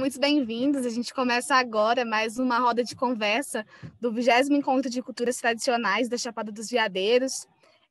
muito bem-vindos. A gente começa agora mais uma roda de conversa do 20º Encontro de Culturas Tradicionais da Chapada dos Veadeiros.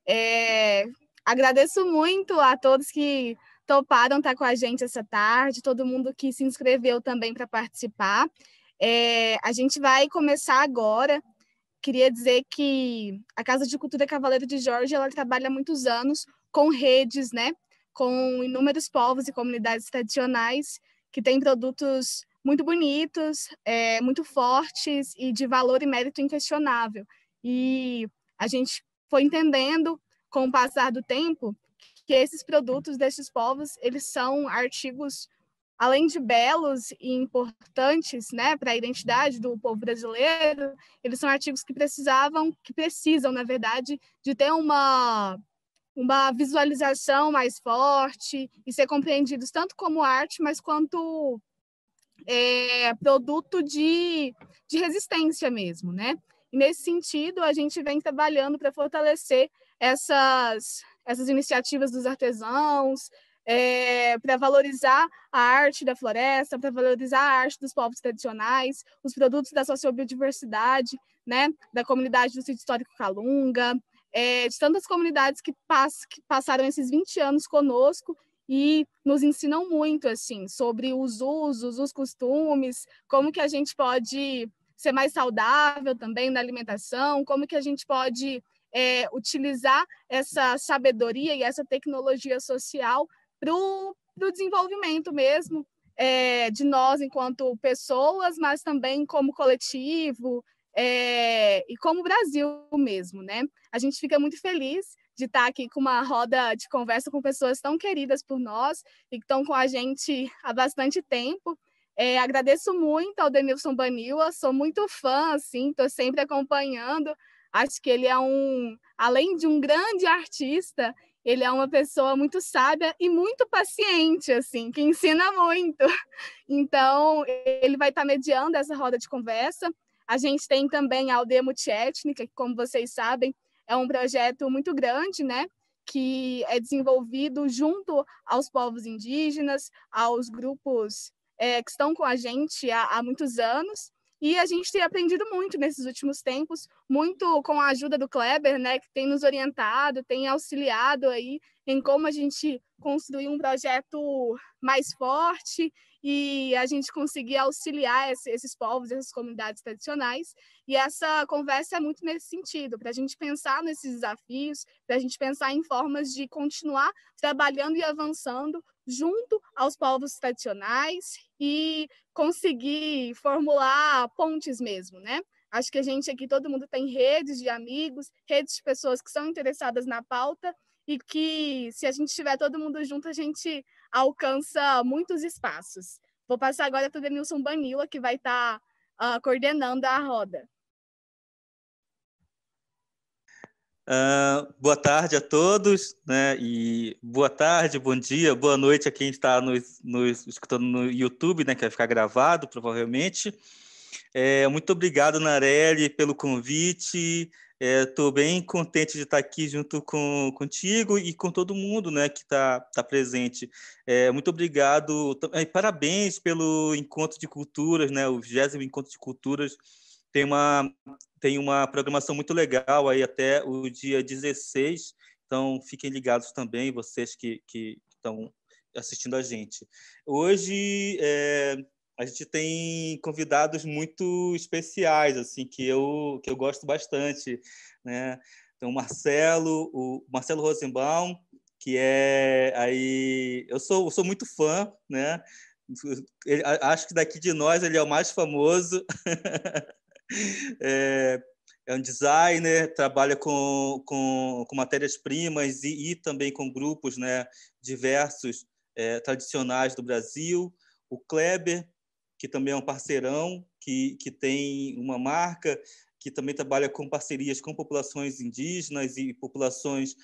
Agradeço muito a todos que toparam estar com a gente essa tarde, todo mundo que se inscreveu também para participar. A gente vai começar agora. Queria dizer que a Casa de Cultura Cavaleiro de Jorge, ela trabalha há muitos anos com redes, né? Com inúmeros povos e comunidades tradicionais que têm produtos muito bonitos, muito fortes e de valor e mérito inquestionável. E a gente foi entendendo, com o passar do tempo, que esses produtos desses povos, eles são artigos, além de belos e importantes, né, para a identidade do povo brasileiro, eles são artigos que precisam, na verdade, de ter uma visualização mais forte e ser compreendidos tanto como arte, mas quanto produto de resistência mesmo, né? E nesse sentido, a gente vem trabalhando para fortalecer essas iniciativas dos artesãos, para valorizar a arte da floresta, para valorizar a arte dos povos tradicionais, os produtos da sociobiodiversidade, né, da comunidade do Sítio Histórico Calunga, de tantas comunidades que passaram esses 20 anos conosco e nos ensinam muito assim sobre os usos, os costumes, como que a gente pode ser mais saudável também na alimentação, como que a gente pode utilizar essa sabedoria e essa tecnologia social para o desenvolvimento mesmo de nós enquanto pessoas, mas também como coletivo e como Brasil mesmo, né? A gente fica muito feliz de estar aqui com uma roda de conversa com pessoas tão queridas por nós e que estão com a gente há bastante tempo. Agradeço muito ao Denilson Banilla, sou muito fã, assim, estou sempre acompanhando. Acho que ele além de um grande artista, ele é uma pessoa muito sábia e muito paciente, assim, que ensina muito. Então, ele vai estar mediando essa roda de conversa. A gente tem também a Aldeia Multiétnica, que, como vocês sabem, é um projeto muito grande, né? Que é desenvolvido junto aos povos indígenas, aos grupos que estão com a gente há muitos anos. E a gente tem aprendido muito nesses últimos tempos, muito com a ajuda do Kleber, né, que tem nos orientado, tem auxiliado aí em como a gente construir um projeto mais forte e a gente conseguir auxiliar esses povos, essas comunidades tradicionais. E essa conversa é muito nesse sentido, para a gente pensar nesses desafios, para a gente pensar em formas de continuar trabalhando e avançando junto aos povos tradicionais e conseguir formular pontes mesmo, né? Acho que a gente aqui, todo mundo tem redes de amigos, redes de pessoas que são interessadas na pauta e que, se a gente estiver todo mundo junto, a gente alcança muitos espaços. Vou passar agora para o Denilson Banilla, que vai estar coordenando a roda. Boa tarde a todos, né? E boa tarde, bom dia, boa noite a quem está nos escutando no YouTube, né? Que vai ficar gravado, provavelmente. Muito obrigado, Narelli, pelo convite. Estou bem contente de estar aqui junto contigo e com todo mundo, né, que está presente. Muito obrigado e parabéns pelo Encontro de Culturas, né, o 20º Encontro de Culturas. Tem uma programação muito legal aí até o dia 16, então fiquem ligados também, vocês que estão assistindo a gente. Hoje a gente tem convidados muito especiais, assim, que eu gosto bastante, né? Então, o Marcelo Rosenbaum, que aí eu sou muito fã, né? Acho que daqui de nós ele é o mais famoso. É um designer, trabalha com matérias-primas e também com grupos, né, diversos tradicionais do Brasil. O Kleber, que também é um parceirão, que tem uma marca que também trabalha com parcerias com populações indígenas e populações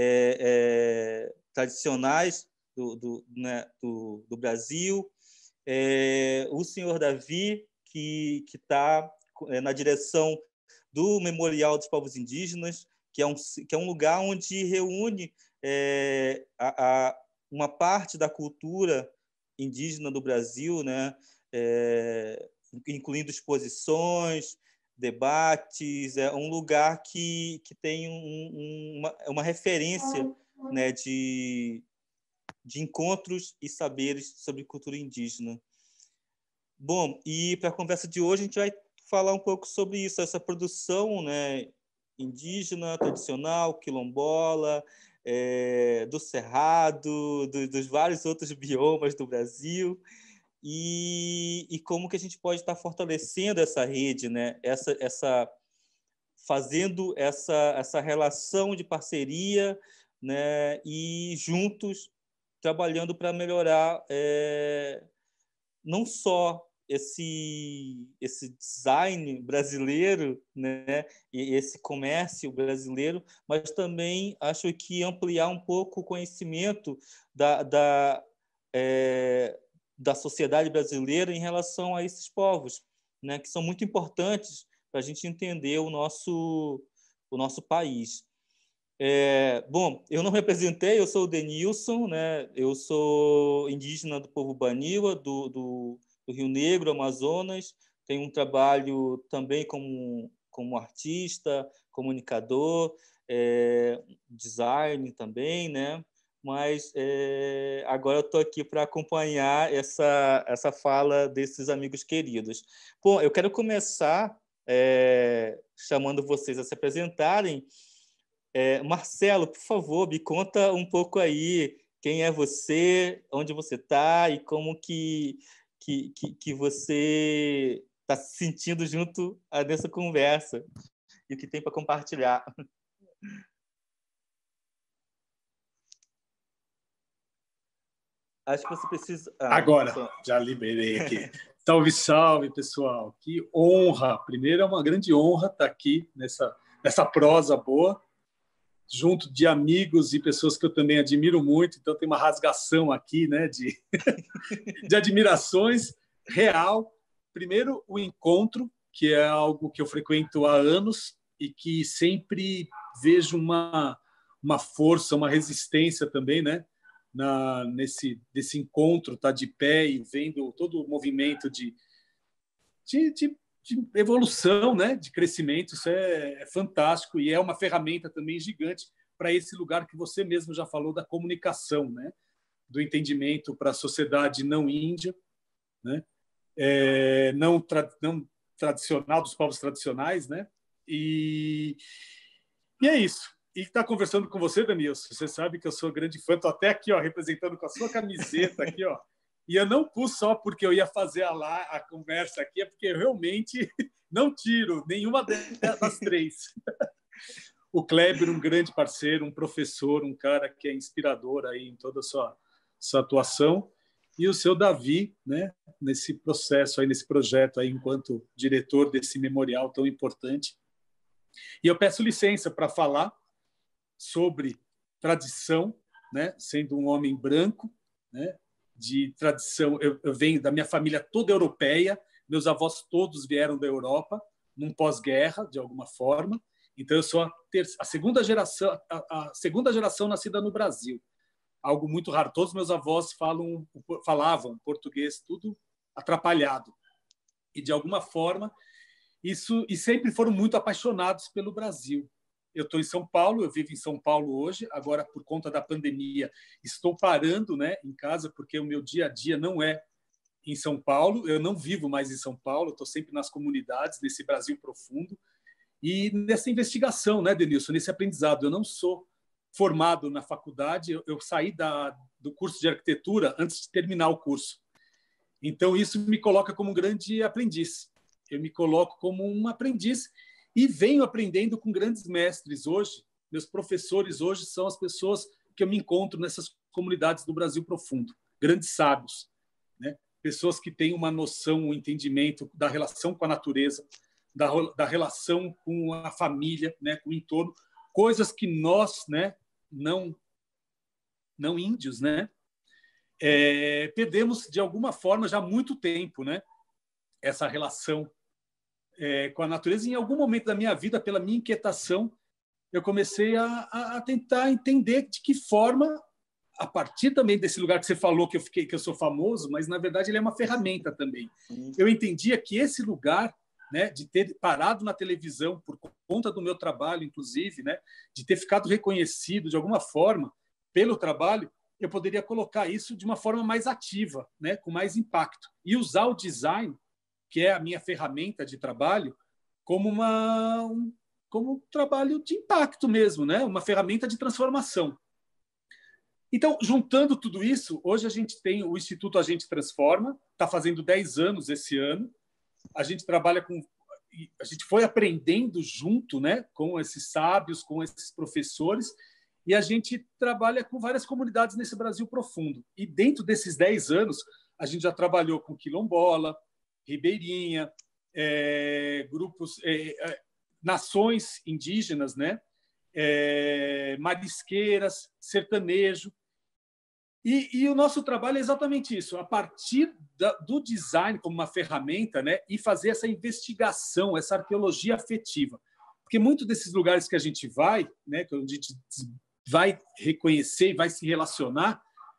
tradicionais do Brasil. O senhor Davi, que está na direção do Memorial dos Povos Indígenas, que é um lugar onde reúne uma parte da cultura indígena do Brasil, né? incluindo exposições, debates. É um lugar que tem uma referência, né, de encontros e saberes sobre cultura indígena. Bom, e para a conversa de hoje a gente vai falar um pouco sobre isso, essa produção, né, indígena, tradicional, quilombola, do Cerrado, dos vários outros biomas do Brasil, e como que a gente pode estar fortalecendo essa rede, né? Fazendo essa relação de parceria, né? E juntos trabalhando para melhorar não só esse design brasileiro, né, e esse comércio brasileiro, mas também acho que ampliar um pouco o conhecimento da sociedade brasileira em relação a esses povos, né, que são muito importantes para a gente entender o nosso país. Bom, eu não representei, eu sou o Denilson, né? Eu sou indígena do povo Baniwa, do Rio Negro, Amazonas. Tenho um trabalho também como artista, comunicador, design também, né? Mas agora eu estou aqui para acompanhar essa fala desses amigos queridos. Bom, eu quero começar chamando vocês a se apresentarem. Marcelo, por favor, me conta um pouco aí quem é você, onde você está e como que você está se sentindo junto nessa conversa e o que tem para compartilhar. Acho que você precisa... Agora, já liberei aqui. Salve, salve, pessoal. Que honra. Primeiro, é uma grande honra estar aqui nessa prosa boa, junto de amigos e pessoas que eu também admiro muito. Então, tem uma rasgação aqui, né, de admirações real. Primeiro, o encontro, que é algo que eu frequento há anos e que sempre vejo uma força, uma resistência também, né, desse encontro, tá de pé e vendo todo o movimento de evolução, né, de crescimento. Isso é fantástico e é uma ferramenta também gigante para esse lugar que você mesmo já falou da comunicação, né, do entendimento para a sociedade não índia, né, não tradicional, dos povos tradicionais, né, e é isso. E estar conversando com você, Danilson, você sabe que eu sou grande fã, estou até aqui, ó, representando com a sua camiseta aqui, ó. E eu não pus só porque eu ia fazer a conversa aqui, é porque eu realmente não tiro nenhuma das três. O Kleber, um grande parceiro, um professor, um cara que é inspirador aí em toda a sua atuação. E o seu Davi, né, nesse processo, aí, nesse projeto, aí, enquanto diretor desse memorial tão importante. E eu peço licença para falar sobre tradição, né, sendo um homem branco, né, de tradição. Eu venho da minha família toda europeia, meus avós todos vieram da Europa, num pós-guerra, de alguma forma. Então, eu sou a segunda geração nascida no Brasil. Algo muito raro. Todos meus avós falavam português, tudo atrapalhado. E, de alguma forma, e sempre foram muito apaixonados pelo Brasil. Eu estou em São Paulo, eu vivo em São Paulo hoje. Agora, por conta da pandemia, estou parando, né, em casa, porque o meu dia a dia não é em São Paulo. Eu não vivo mais em São Paulo, estou sempre nas comunidades, nesse Brasil profundo. E nessa investigação, né, Denilson, nesse aprendizado. Eu não sou formado na faculdade, eu saí do curso de arquitetura antes de terminar o curso. Então, isso me coloca como um grande aprendiz. Eu me coloco como um aprendiz e venho aprendendo com grandes mestres hoje. Meus professores hoje são as pessoas que eu me encontro nessas comunidades do Brasil profundo, grandes sábios, né? Pessoas que têm uma noção, um entendimento da relação com a natureza, da relação com a família, né, com o entorno, coisas que nós, né, não índios, né, perdemos de alguma forma já há muito tempo, né, essa relação com a natureza. Em algum momento da minha vida, pela minha inquietação, eu comecei a tentar entender de que forma a partir também desse lugar que você falou que eu sou famoso, mas na verdade ele é uma ferramenta também. Eu entendia que esse lugar, né, de ter parado na televisão por conta do meu trabalho, inclusive, né, de ter ficado reconhecido de alguma forma pelo trabalho, eu poderia colocar isso de uma forma mais ativa, né, com mais impacto, e usar o design, que é a minha ferramenta de trabalho, como como um trabalho de impacto mesmo, né, uma ferramenta de transformação. Então, juntando tudo isso, hoje a gente tem o Instituto A Gente Transforma, está fazendo 10 anos esse ano. A gente trabalha com... A gente foi aprendendo junto, né, com esses sábios, com esses professores, e a gente trabalha com várias comunidades nesse Brasil profundo. E dentro desses 10 anos, a gente já trabalhou com quilombola, ribeirinha, grupos, nações indígenas, né, marisqueiras, sertanejo. E o nosso trabalho é exatamente isso, a partir do design como uma ferramenta, né, e fazer essa investigação, essa arqueologia afetiva. Porque muitos desses lugares que a gente vai, né, que a gente vai reconhecer e vai se relacionar,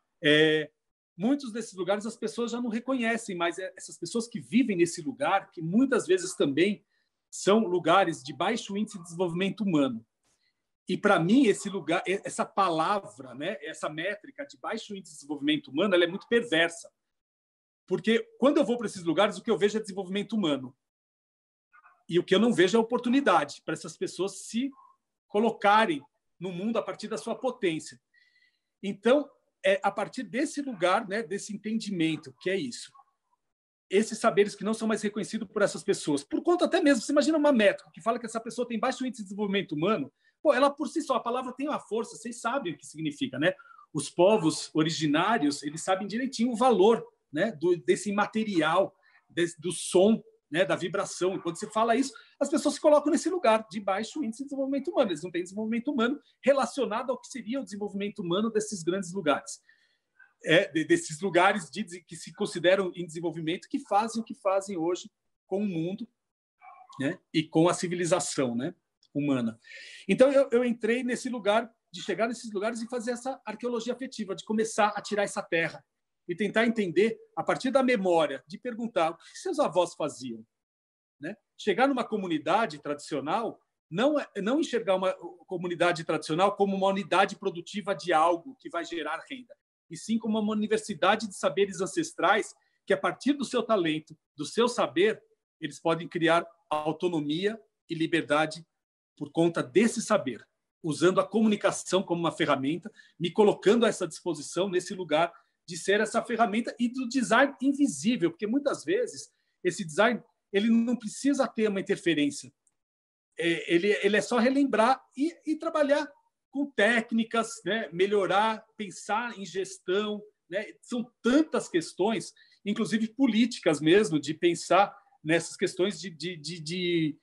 muitos desses lugares as pessoas já não reconhecem, mas essas pessoas que vivem nesse lugar, que muitas vezes também são lugares de baixo índice de desenvolvimento humano. E, para mim, esse lugar, essa palavra, né, essa métrica de baixo índice de desenvolvimento humano, ela é muito perversa. Porque, quando eu vou para esses lugares, o que eu vejo é desenvolvimento humano. E o que eu não vejo é oportunidade para essas pessoas se colocarem no mundo a partir da sua potência. Então, é a partir desse lugar, né, desse entendimento, que é isso. Esses saberes que não são mais reconhecidos por essas pessoas. Por conta até mesmo, você imagina uma métrica que fala que essa pessoa tem baixo índice de desenvolvimento humano, pô, ela por si só, a palavra tem uma força, vocês sabem o que significa, né? Os povos originários, eles sabem direitinho o valor, né, desse imaterial, do som, né, da vibração. E quando você fala isso, as pessoas se colocam nesse lugar de baixo índice de desenvolvimento humano. Eles não têm desenvolvimento humano relacionado ao que seria o desenvolvimento humano desses grandes lugares. Desses lugares que se consideram em desenvolvimento, que fazem o que fazem hoje com o mundo, né, e com a civilização, né, humana. Então, eu entrei nesse lugar, de chegar nesses lugares e fazer essa arqueologia afetiva, de começar a tirar essa terra e tentar entender, a partir da memória, de perguntar o que seus avós faziam. Né? Chegar numa comunidade tradicional, não enxergar uma comunidade tradicional como uma unidade produtiva de algo que vai gerar renda, e sim como uma universidade de saberes ancestrais que, a partir do seu talento, do seu saber, eles podem criar autonomia e liberdade por conta desse saber, usando a comunicação como uma ferramenta, me colocando a essa disposição nesse lugar de ser essa ferramenta e do design invisível, porque muitas vezes esse design ele não precisa ter uma interferência, ele é só relembrar e trabalhar com técnicas, né? Melhorar, pensar em gestão, né? São tantas questões, inclusive políticas mesmo, de pensar nessas questões de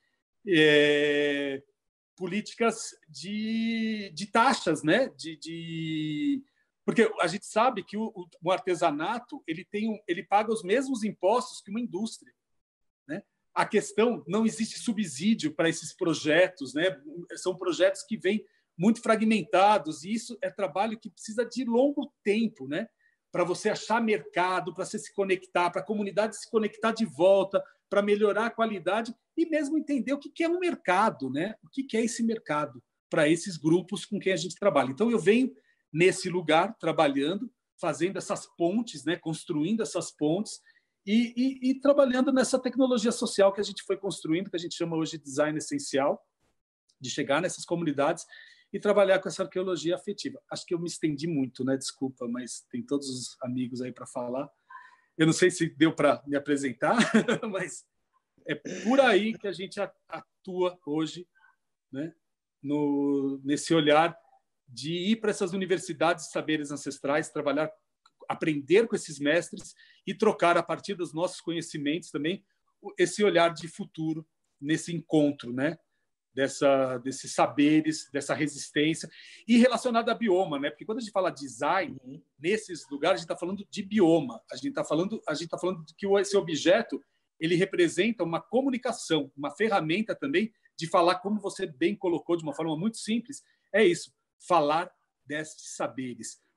políticas de taxas, né? Porque a gente sabe que o artesanato ele paga os mesmos impostos que uma indústria, né? A questão, não existe subsídio para esses projetos, né? São projetos que vêm muito fragmentados, e isso é trabalho que precisa de longo tempo, né? Para você achar mercado, para você se conectar, para a comunidade se conectar de volta, para melhorar a qualidade e mesmo entender o que é um mercado, né? O que é esse mercado para esses grupos com quem a gente trabalha. Então, eu venho nesse lugar trabalhando, fazendo essas pontes, né? Construindo essas pontes e trabalhando nessa tecnologia social que a gente foi construindo, que a gente chama hoje de design essencial, de chegar nessas comunidades e trabalhar com essa arqueologia afetiva. Acho que eu me estendi muito, né? Desculpa, mas tem todos os amigos aí para falar. Eu não sei se deu para me apresentar, mas é por aí que a gente atua hoje, né? Nesse olhar de ir para essas universidades de saberes ancestrais, trabalhar, aprender com esses mestres e trocar, a partir dos nossos conhecimentos também, esse olhar de futuro nesse encontro, né? Desses saberes, dessa resistência, e relacionado a bioma, né? Porque quando a gente fala design, nesses lugares, a gente está falando de bioma, a gente está falando de que esse objeto ele representa uma comunicação, uma ferramenta também de falar, como você bem colocou de uma forma muito simples, é isso, falar desses saberes,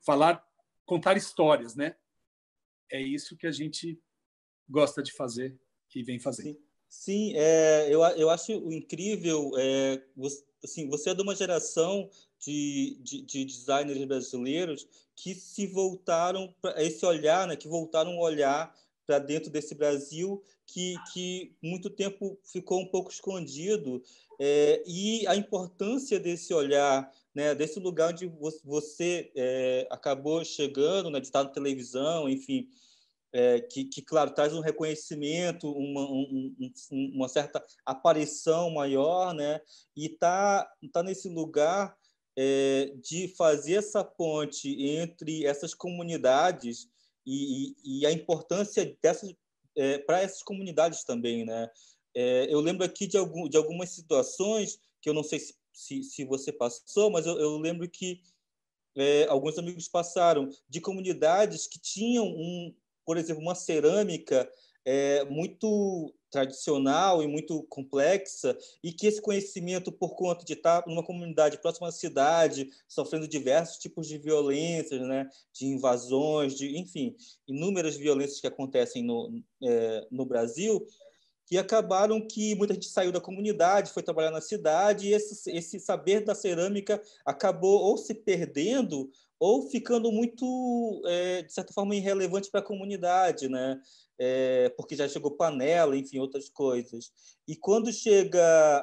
contar histórias, né? É isso que a gente gosta de fazer e vem fazendo. Sim, eu acho incrível. Você é de uma geração de designers brasileiros que se voltaram para esse olhar, né? Que voltaram a olhar para dentro desse Brasil que muito tempo ficou um pouco escondido. E a importância desse olhar, né? Desse lugar onde você acabou chegando, né? De estar na televisão, enfim. Claro, traz um reconhecimento, uma certa aparição maior, né? E tá nesse lugar de fazer essa ponte entre essas comunidades e a importância dessas para essas comunidades também, né? Eu lembro aqui de algumas situações que eu não sei se você passou, mas eu lembro que alguns amigos passaram de comunidades que tinham por exemplo, uma cerâmica muito tradicional e muito complexa, e que esse conhecimento, por conta de estar numa comunidade próxima à cidade, sofrendo diversos tipos de violências, né, de invasões, enfim, inúmeras violências que acontecem no Brasil, que acabaram que muita gente saiu da comunidade, foi trabalhar na cidade, e esse saber da cerâmica acabou ou se perdendo ou ficando muito, de certa forma, irrelevante para a comunidade, né? Porque já chegou panela, enfim, outras coisas. E quando chega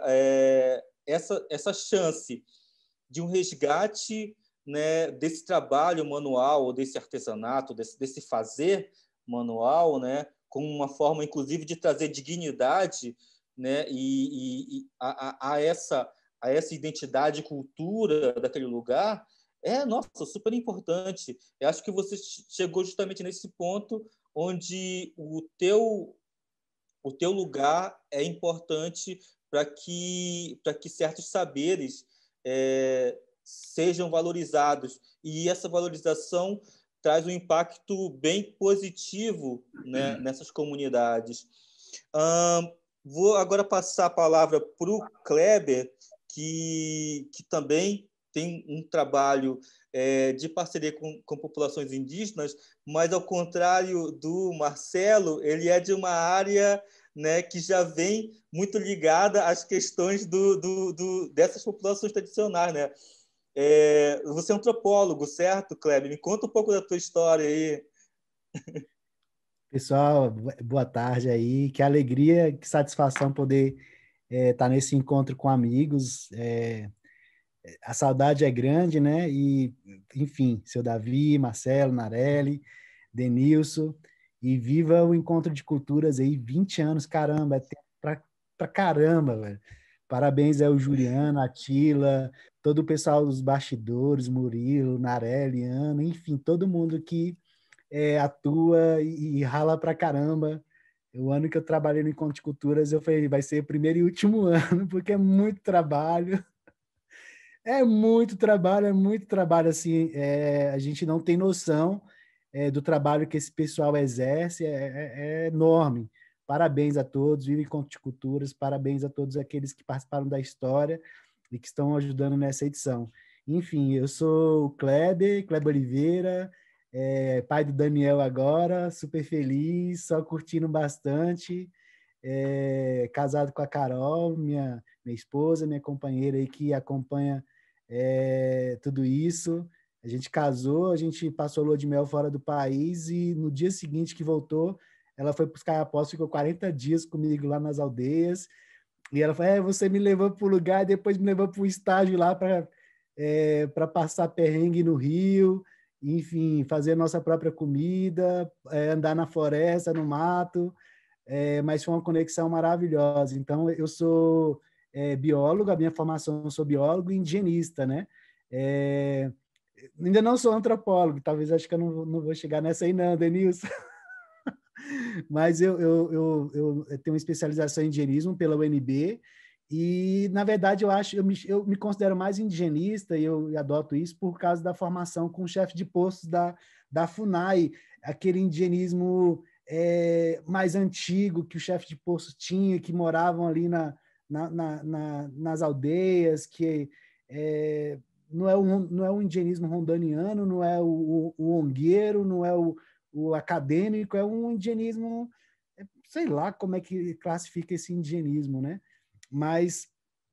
essa chance de um resgate, né, desse trabalho manual, ou desse artesanato, desse fazer manual, né, como uma forma, inclusive, de trazer dignidade, né, a essa identidade e cultura daquele lugar, nossa, super importante. Eu acho que você chegou justamente nesse ponto onde o teu lugar é importante para que certos saberes sejam valorizados. E essa valorização traz um impacto bem positivo, né, nessas comunidades. Vou agora passar a palavra para o Kleber, que também tem um trabalho de parceria com populações indígenas, mas, ao contrário do Marcelo, ele é de uma área, né, que já vem muito ligada às questões dessas populações tradicionais, né? Você é antropólogo, certo, Kleber? Me conta um pouco da tua história aí. Pessoal, boa tarde aí. Que alegria, que satisfação poder estar nesse encontro com amigos. A saudade é grande, né? E, enfim, seu Davi, Marcelo, Narelli, Denilson, e viva o Encontro de Culturas aí, 20 anos, caramba, é tempo pra caramba, velho. Parabéns ao Juliano, Atila, todo o pessoal dos bastidores, Murilo, Narelli, Ana, enfim, todo mundo que atua e rala pra caramba. O ano que eu trabalhei no Encontro de Culturas, eu falei, vai ser o primeiro e último ano, porque é muito trabalho. É muito trabalho, assim, a gente não tem noção do trabalho que esse pessoal exerce, é enorme. Parabéns a todos, vive Encontro de Culturas, parabéns a todos aqueles que participaram da história e que estão ajudando nessa edição. Enfim, eu sou o Kleber Oliveira, pai do Daniel agora, super feliz, só curtindo bastante, casado com a Carol, minha esposa, minha companheira aí que acompanha tudo isso. A gente casou, a gente passou lua de mel fora do país e no dia seguinte que voltou, ela foi para os Caiapós, ficou 40 dias comigo lá nas aldeias. E ela falou, você me levou para o lugar, depois me levou para o estágio lá para passar perrengue no Rio, enfim, fazer a nossa própria comida, andar na floresta, no mato, mas foi uma conexão maravilhosa. Então, eu sou biólogo, a minha formação, eu sou biólogo e indigenista, né? Ainda não sou antropólogo, talvez acho que eu não vou chegar nessa aí não, Denilson. Mas eu tenho uma especialização em indigenismo pela UNB e, na verdade, eu me considero mais indigenista e eu adoto isso por causa da formação com o chefe de postos da FUNAI, aquele indigenismo mais antigo que o chefe de posto tinha, que moravam ali nas aldeias, que não é o indianismo rondoniano, não é o ongueiro, não é o acadêmico, é um indianismo, sei lá como é que classifica esse indianismo, né? Mas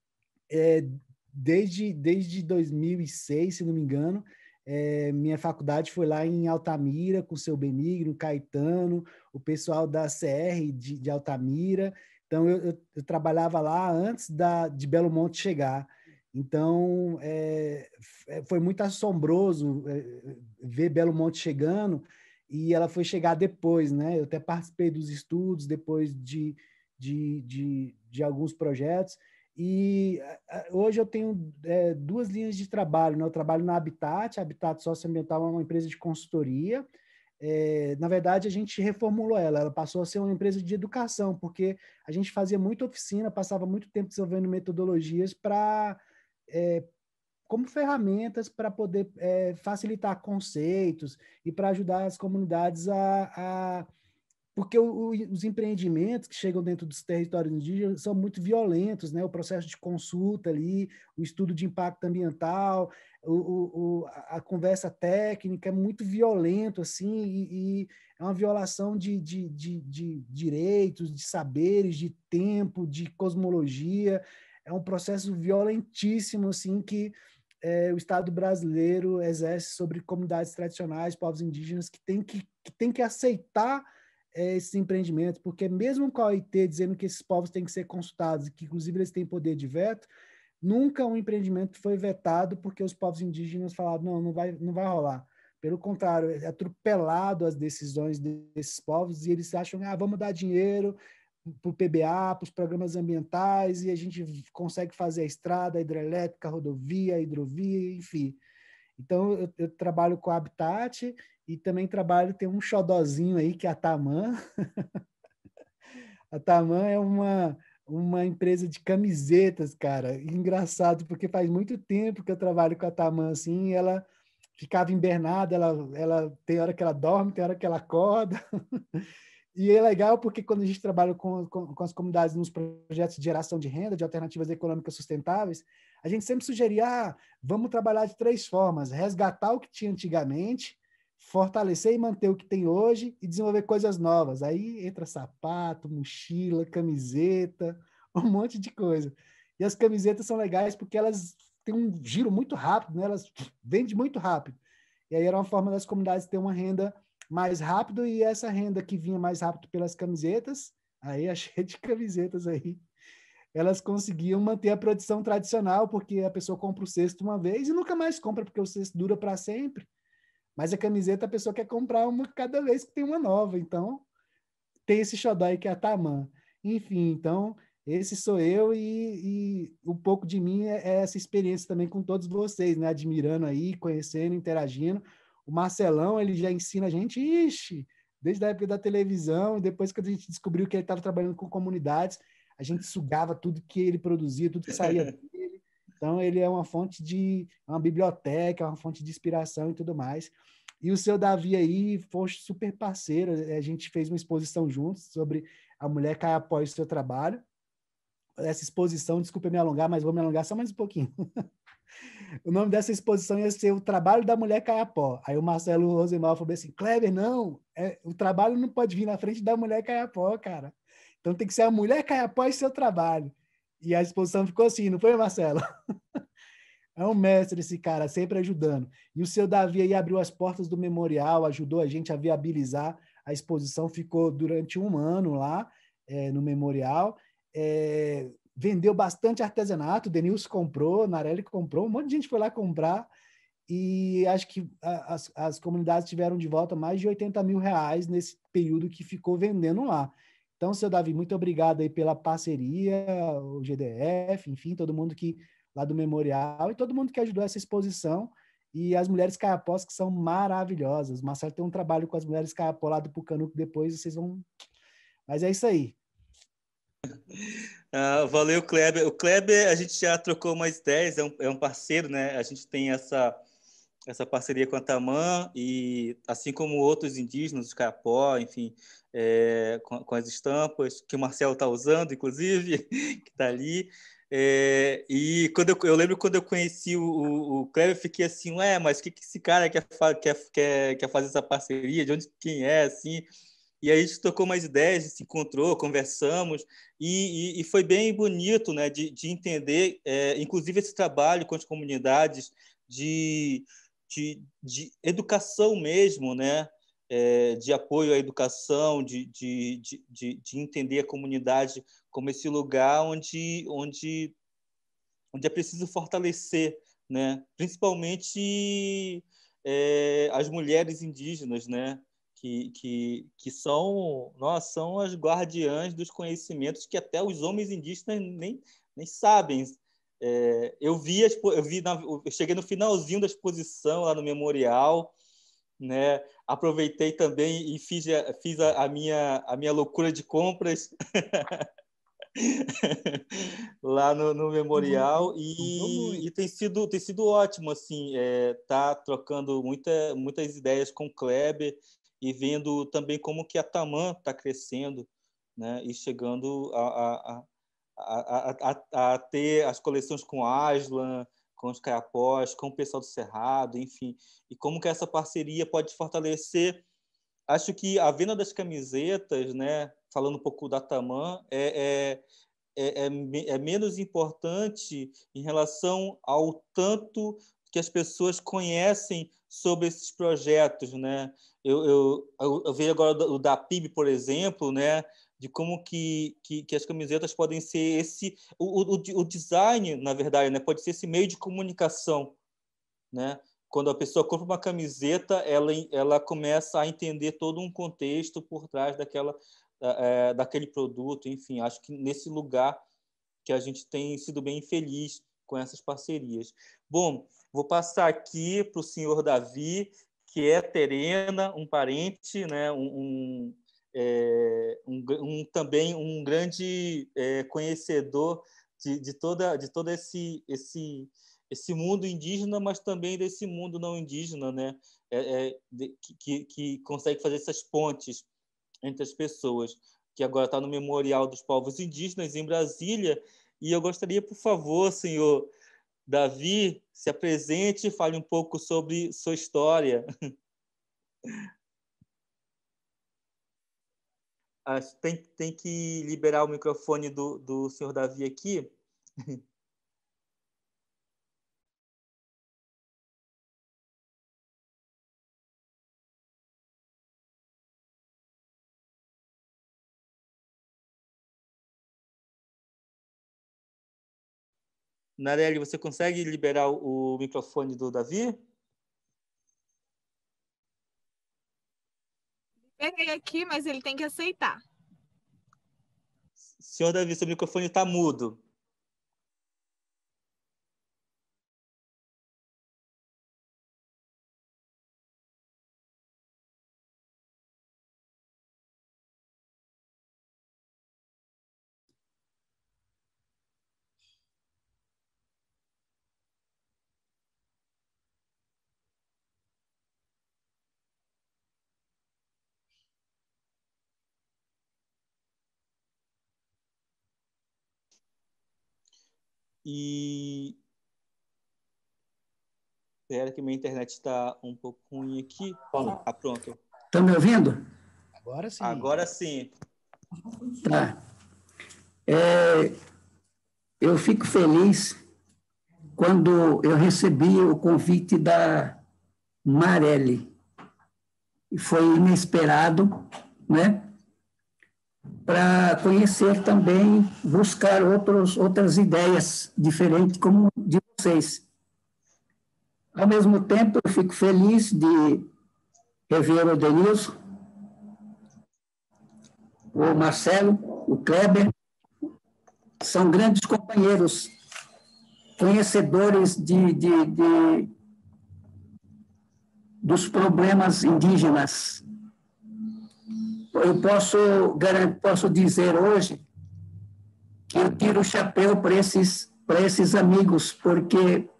desde 2006, se não me engano, minha faculdade foi lá em Altamira, com o seu Benigno, Caetano, o pessoal da CR de Altamira. Então, eu trabalhava lá antes de Belo Monte chegar. Então, foi muito assombroso ver Belo Monte chegando, e ela foi chegar depois, né? Eu até participei dos estudos, depois de alguns projetos, e hoje eu tenho duas linhas de trabalho, né? Eu trabalho na Habitat. A Habitat Socioambiental é uma empresa de consultoria. Na verdade, a gente reformulou ela passou a ser uma empresa de educação, porque a gente fazia muita oficina, passava muito tempo desenvolvendo metodologias como ferramentas para poder facilitar conceitos e para ajudar as comunidades porque os empreendimentos que chegam dentro dos territórios indígenas são muito violentos, né? O processo de consulta ali, o estudo de impacto ambiental, a conversa técnica é muito violento, assim, e é uma violação de direitos, de saberes, de tempo, de cosmologia. É um processo violentíssimo, assim, que o Estado brasileiro exerce sobre comunidades tradicionais, povos indígenas, que tem que aceitar esses empreendimentos, porque mesmo com a OIT dizendo que esses povos têm que ser consultados e que, inclusive, eles têm poder de veto, nunca um empreendimento foi vetado porque os povos indígenas falaram, não vai rolar. Pelo contrário, é atropelado as decisões desses povos e eles acham, vamos dar dinheiro para o PBA, para os programas ambientais, e a gente consegue fazer a estrada, a hidrelétrica, a rodovia, a hidrovia, enfim. Então, eu trabalho com a Habitat e também tem um xodozinho aí, que é a Tamã. A Tamã é uma empresa de camisetas, cara. Engraçado, porque faz muito tempo que eu trabalho com a Tamã, assim, e ela ficava invernada, ela tem hora que ela dorme, tem hora que ela acorda. E é legal porque quando a gente trabalha com as comunidades nos projetos de geração de renda, de alternativas econômicas sustentáveis, a gente sempre sugeria, vamos trabalhar de 3 formas: resgatar o que tinha antigamente, fortalecer e manter o que tem hoje e desenvolver coisas novas. Aí entra sapato, mochila, camiseta, um monte de coisa. E as camisetas são legais porque elas têm um giro muito rápido, né? Elas vendem muito rápido. E aí era uma forma das comunidades ter uma renda mais rápido, e essa renda que vinha mais rápido pelas camisetas, aí achei de camisetas aí, elas conseguiam manter a produção tradicional, porque a pessoa compra o cesto uma vez e nunca mais compra, porque o cesto dura para sempre. Mas a camiseta a pessoa quer comprar uma cada vez que tem uma nova. Então, tem esse xodó aí que é a Tamã. Enfim, então, esse sou eu, e um pouco de mim é essa experiência também com todos vocês, né? Admirando aí, conhecendo, interagindo. O Marcelão, ele já ensina a gente, desde a época da televisão, e depois que a gente descobriu que ele estava trabalhando com comunidades, a gente sugava tudo que ele produzia, tudo que saía dele. Então, ele é uma fonte uma biblioteca, uma fonte de inspiração e tudo mais. E o seu Davi aí foi super parceiro, a gente fez uma exposição juntos sobre a mulher Kayapó e o seu trabalho. Essa exposição, desculpa me alongar, mas vou me alongar só mais um pouquinho. O nome dessa exposição ia ser O Trabalho da Mulher Kayapó. Aí o Marcelo Rosemar falou assim, Kleber, não, o trabalho não pode vir na frente da mulher Kayapó, cara. Então tem que ser a mulher Kayapó e seu trabalho. E a exposição ficou assim, não foi, Marcelo? É um mestre esse cara, sempre ajudando. E o seu Davi aí abriu as portas do memorial, ajudou a gente a viabilizar a exposição, ficou durante 1 ano lá no memorial. Vendeu bastante artesanato, o Denilson comprou, Narelli comprou, um monte de gente foi lá comprar, e acho que as comunidades tiveram de volta mais de R$80 mil nesse período que ficou vendendo lá. Então, seu Davi, muito obrigado aí pela parceria, o GDF, enfim, todo mundo lá do memorial, e todo mundo que ajudou essa exposição, e as mulheres Kayapós, que são maravilhosas. O Marcelo tem um trabalho com as mulheres Kayapó lá do Pucanuco, depois vocês vão... Mas é isso aí. Valeu, Kleber. O Kleber, a gente já trocou umas ideias, é um parceiro, né? A gente tem essa parceria com a Tamã, e assim como outros indígenas, os Kayapó, enfim, com as estampas que o Marcelo está usando, inclusive, que está ali. E eu lembro quando eu conheci o Kleber, eu fiquei assim, ué, mas o que esse cara quer fazer essa parceria? De onde quem é, assim? E aí a gente trocou mais ideias, se encontrou, conversamos, e foi bem bonito, né, de entender, inclusive, esse trabalho com as comunidades de educação mesmo, né, de apoio à educação, de entender a comunidade como esse lugar onde é preciso fortalecer, né, principalmente as mulheres indígenas, né, que são as guardiãs dos conhecimentos que até os homens indígenas nem sabem. Eu cheguei no finalzinho da exposição lá no memorial, né? Aproveitei também e fiz a minha loucura de compras lá no memorial e tem sido ótimo, assim, tá trocando muitas ideias com o Kleber e vendo também como que a Tamã está crescendo, né, e chegando a ter as coleções com Aslan, com os Caiapós, com o pessoal do Cerrado, enfim, e como que essa parceria pode fortalecer. Acho que a venda das camisetas, né, falando um pouco da Tamã, é menos importante em relação ao tanto que as pessoas conhecem sobre esses projetos, né? Eu vejo agora o da PIB, por exemplo, né? De como que as camisetas podem ser o design, na verdade, né? Pode ser esse meio de comunicação, né? Quando a pessoa compra uma camiseta, ela começa a entender todo um contexto por trás daquele produto. Enfim, acho que nesse lugar que a gente tem sido bem feliz com essas parcerias. Bom, vou passar aqui para o senhor Davi, que é terena, um parente, né? Também um grande conhecedor de todo esse mundo indígena, mas também desse mundo não indígena, né? Que consegue fazer essas pontes entre as pessoas, que agora está no Memorial dos Povos Indígenas, em Brasília. E eu gostaria, por favor, senhor Davi, se apresente e fale um pouco sobre sua história. Tem que liberar o microfone do senhor Davi aqui. Nareli, você consegue liberar o microfone do Davi? Peguei aqui, mas ele tem que aceitar. Senhor Davi, seu microfone está mudo. E espera que minha internet está um pouco ruim aqui. Ah, pronto. Estão me ouvindo? Agora sim. Agora sim. Tá. Eu fico feliz quando eu recebi o convite da Marelli. E foi inesperado, né? Para conhecer também, buscar outras ideias diferentes como de vocês. Ao mesmo tempo, eu fico feliz de rever o Denilson, o Marcelo, o Kleber, são grandes companheiros, conhecedores dos problemas indígenas. Eu posso dizer hoje que eu tiro o chapéu para esses amigos, porque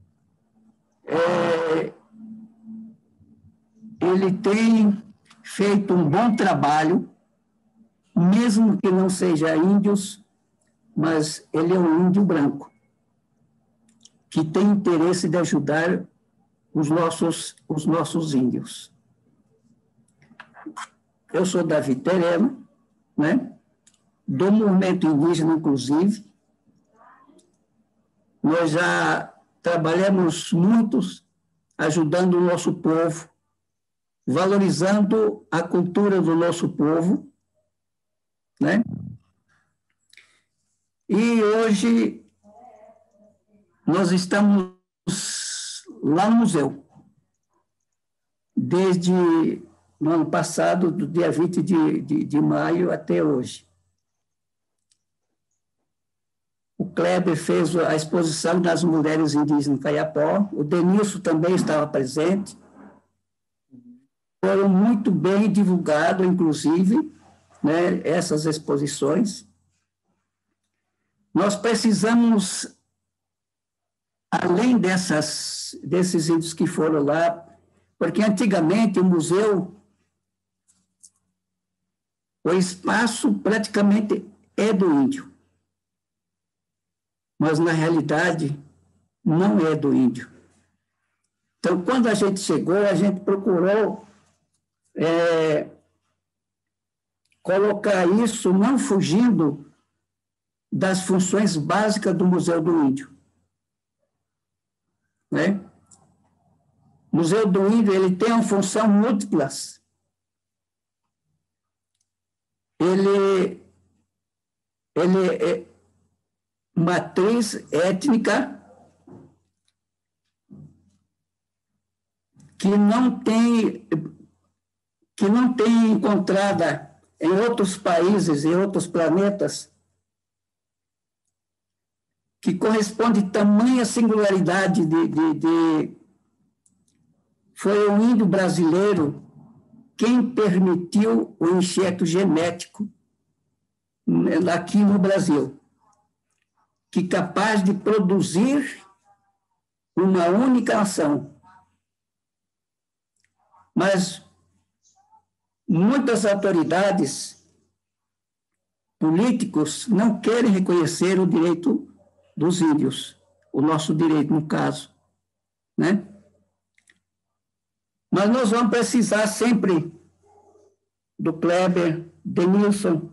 ele tem feito um bom trabalho, mesmo que não seja índios, mas ele é um índio branco, que tem interesse de ajudar os nossos índios. Eu sou Davi Terema, né? Do movimento indígena, inclusive. Nós já trabalhamos muitos ajudando o nosso povo, valorizando a cultura do nosso povo, né? E hoje nós estamos lá no museu, desde no ano passado, do dia 20 de maio até hoje. O Kleber fez a exposição das mulheres indígenas Kayapó, o Denilson também estava presente. Foram muito bem divulgadas, inclusive, né, essas exposições. Nós precisamos, além desses índios que foram lá, porque antigamente o museu, o espaço praticamente é do índio, mas na realidade não é do índio. Então, quando a gente chegou, a gente procurou colocar isso não fugindo das funções básicas do Museu do Índio, né? O Museu do Índio, ele tem uma função múltiplas. Ele é matriz étnica que não tem encontrada em outros países e outros planetas, que corresponde a tamanha singularidade foi o índio brasileiro quem permitiu o enxerto genético aqui no Brasil, que é capaz de produzir uma única nação. Mas muitas autoridades políticos não querem reconhecer o direito dos índios, o nosso direito, no caso, né? Mas nós vamos precisar sempre do Kleber, Denilson,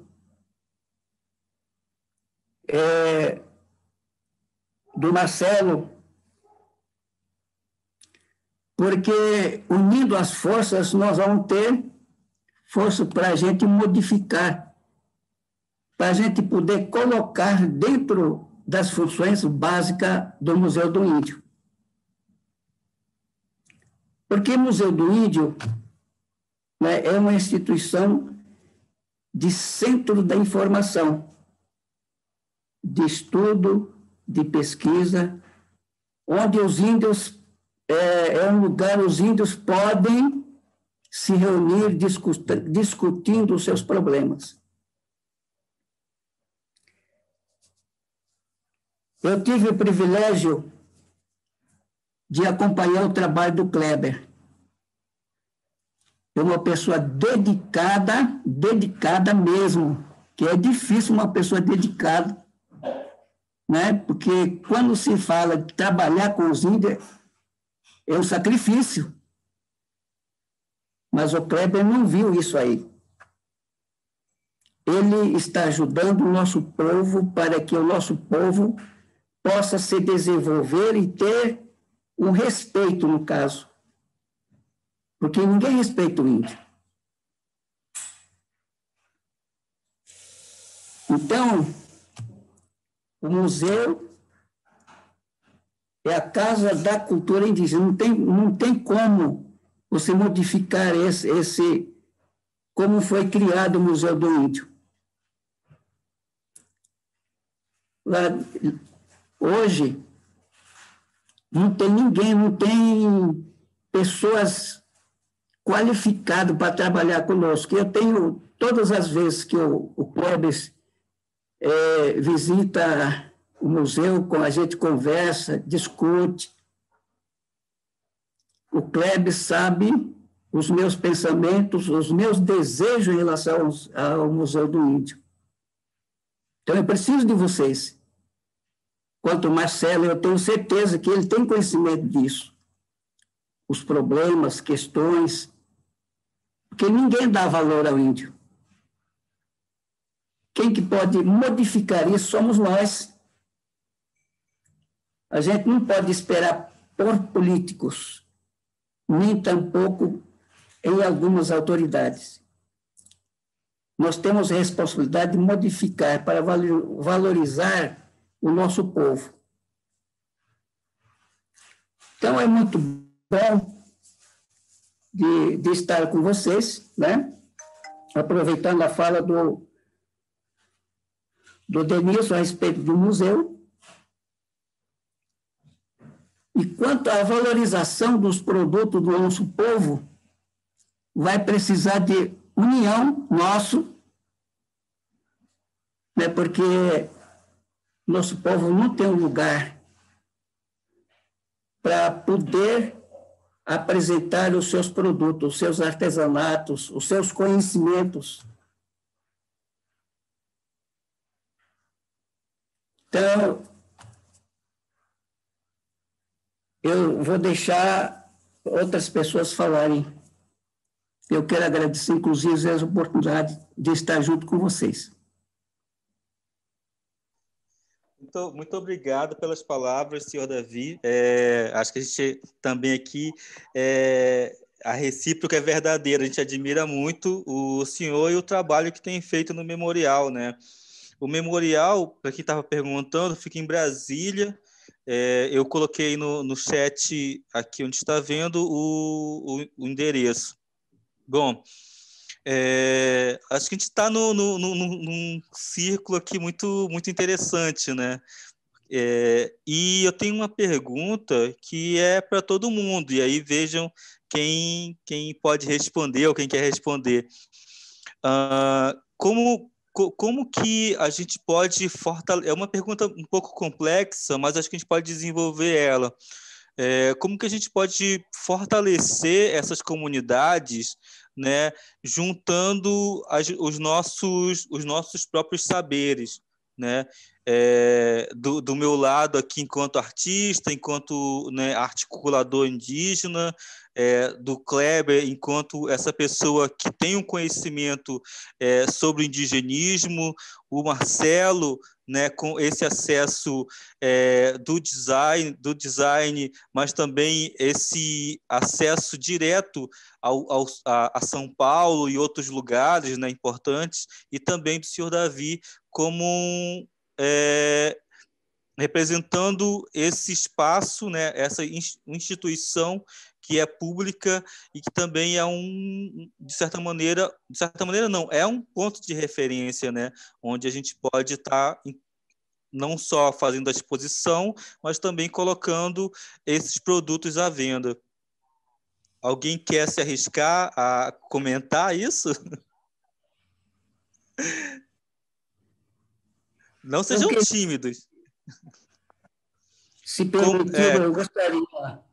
do Marcelo, porque unindo as forças nós vamos ter força para a gente modificar, para a gente poder colocar dentro das funções básicas do Museu do Índio. Porque o Museu do Índio, né, é uma instituição de centro da informação, de estudo, de pesquisa, onde os índios, é um lugar, os índios podem se reunir discutindo os seus problemas. Eu tive o privilégio de acompanhar o trabalho do Kleber. É uma pessoa dedicada mesmo, que é difícil uma pessoa dedicada, né? Porque quando se fala de trabalhar com os índios, é um sacrifício. Mas o Kleber não viu isso aí. Ele está ajudando o nosso povo para que o nosso povo possa se desenvolver e ter um respeito, no caso. Porque ninguém respeita o índio. Então, o museu é a casa da cultura indígena. Não tem como você modificar como foi criado o Museu do Índio. Hoje, não tem ninguém, não tem pessoas qualificadas para trabalhar conosco. Eu tenho, todas as vezes que o Kleber visita o museu, a gente conversa, discute. O Kleber sabe os meus pensamentos, os meus desejos em relação ao Museu do Índio. Então, eu preciso de vocês. Quanto o Marcelo, eu tenho certeza que ele tem conhecimento disso. Os problemas, questões, porque ninguém dá valor ao índio. Quem que pode modificar isso somos nós. A gente não pode esperar por políticos, nem tampouco em algumas autoridades. Nós temos a responsabilidade de modificar para valorizar o nosso povo. Então, é muito bom de estar com vocês, né? Aproveitando a fala do Denilson a respeito do museu. E quanto à valorização dos produtos do nosso povo, vai precisar de união nosso, né? Porque nosso povo não tem um lugar para poder apresentar os seus produtos, os seus artesanatos, os seus conhecimentos. Então, eu vou deixar outras pessoas falarem. Eu quero agradecer, inclusive, a oportunidade de estar junto com vocês. Muito obrigado pelas palavras, senhor Davi. Acho que a gente também aqui, a recíproca é verdadeira, a gente admira muito o senhor e o trabalho que tem feito no memorial, né? O memorial, para quem estava perguntando, fica em Brasília. Eu coloquei no chat aqui onde está vendo o endereço. Bom, acho que a gente está num círculo aqui muito, muito interessante, né? E eu tenho uma pergunta que é para todo mundo, e aí vejam quem pode responder ou quem quer responder. Como que a gente pode fortalecer? É uma pergunta um pouco complexa, mas acho que a gente pode desenvolver ela. Como que a gente pode fortalecer essas comunidades, né, juntando os nossos próprios saberes, né? Do meu lado aqui, enquanto artista, enquanto, né, articulador indígena, do Kleber, enquanto essa pessoa que tem um conhecimento sobre o indigenismo, o Marcelo, né, com esse acesso do design, mas também esse acesso direto a São Paulo e outros lugares, né, importantes, e também do senhor Davi como representando esse espaço, né, essa instituição que é pública e que também é de certa maneira não, é um ponto de referência, né, onde a gente pode estar não só fazendo a exposição, mas também colocando esses produtos à venda. Alguém quer se arriscar a comentar isso? Não sejam tímidos. Se permitir, eu gostaria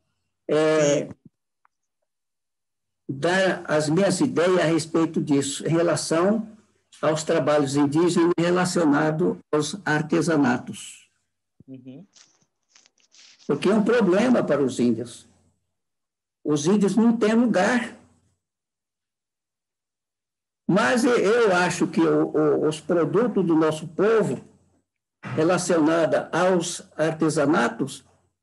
dar as minhas ideias a respeito disso, em relação aos trabalhos indígenas relacionados aos artesanatos. Uhum. Porque é um problema para os índios. Os índios não têm lugar. Mas eu acho que os produtos do nosso povo, relacionados aos artesanatos,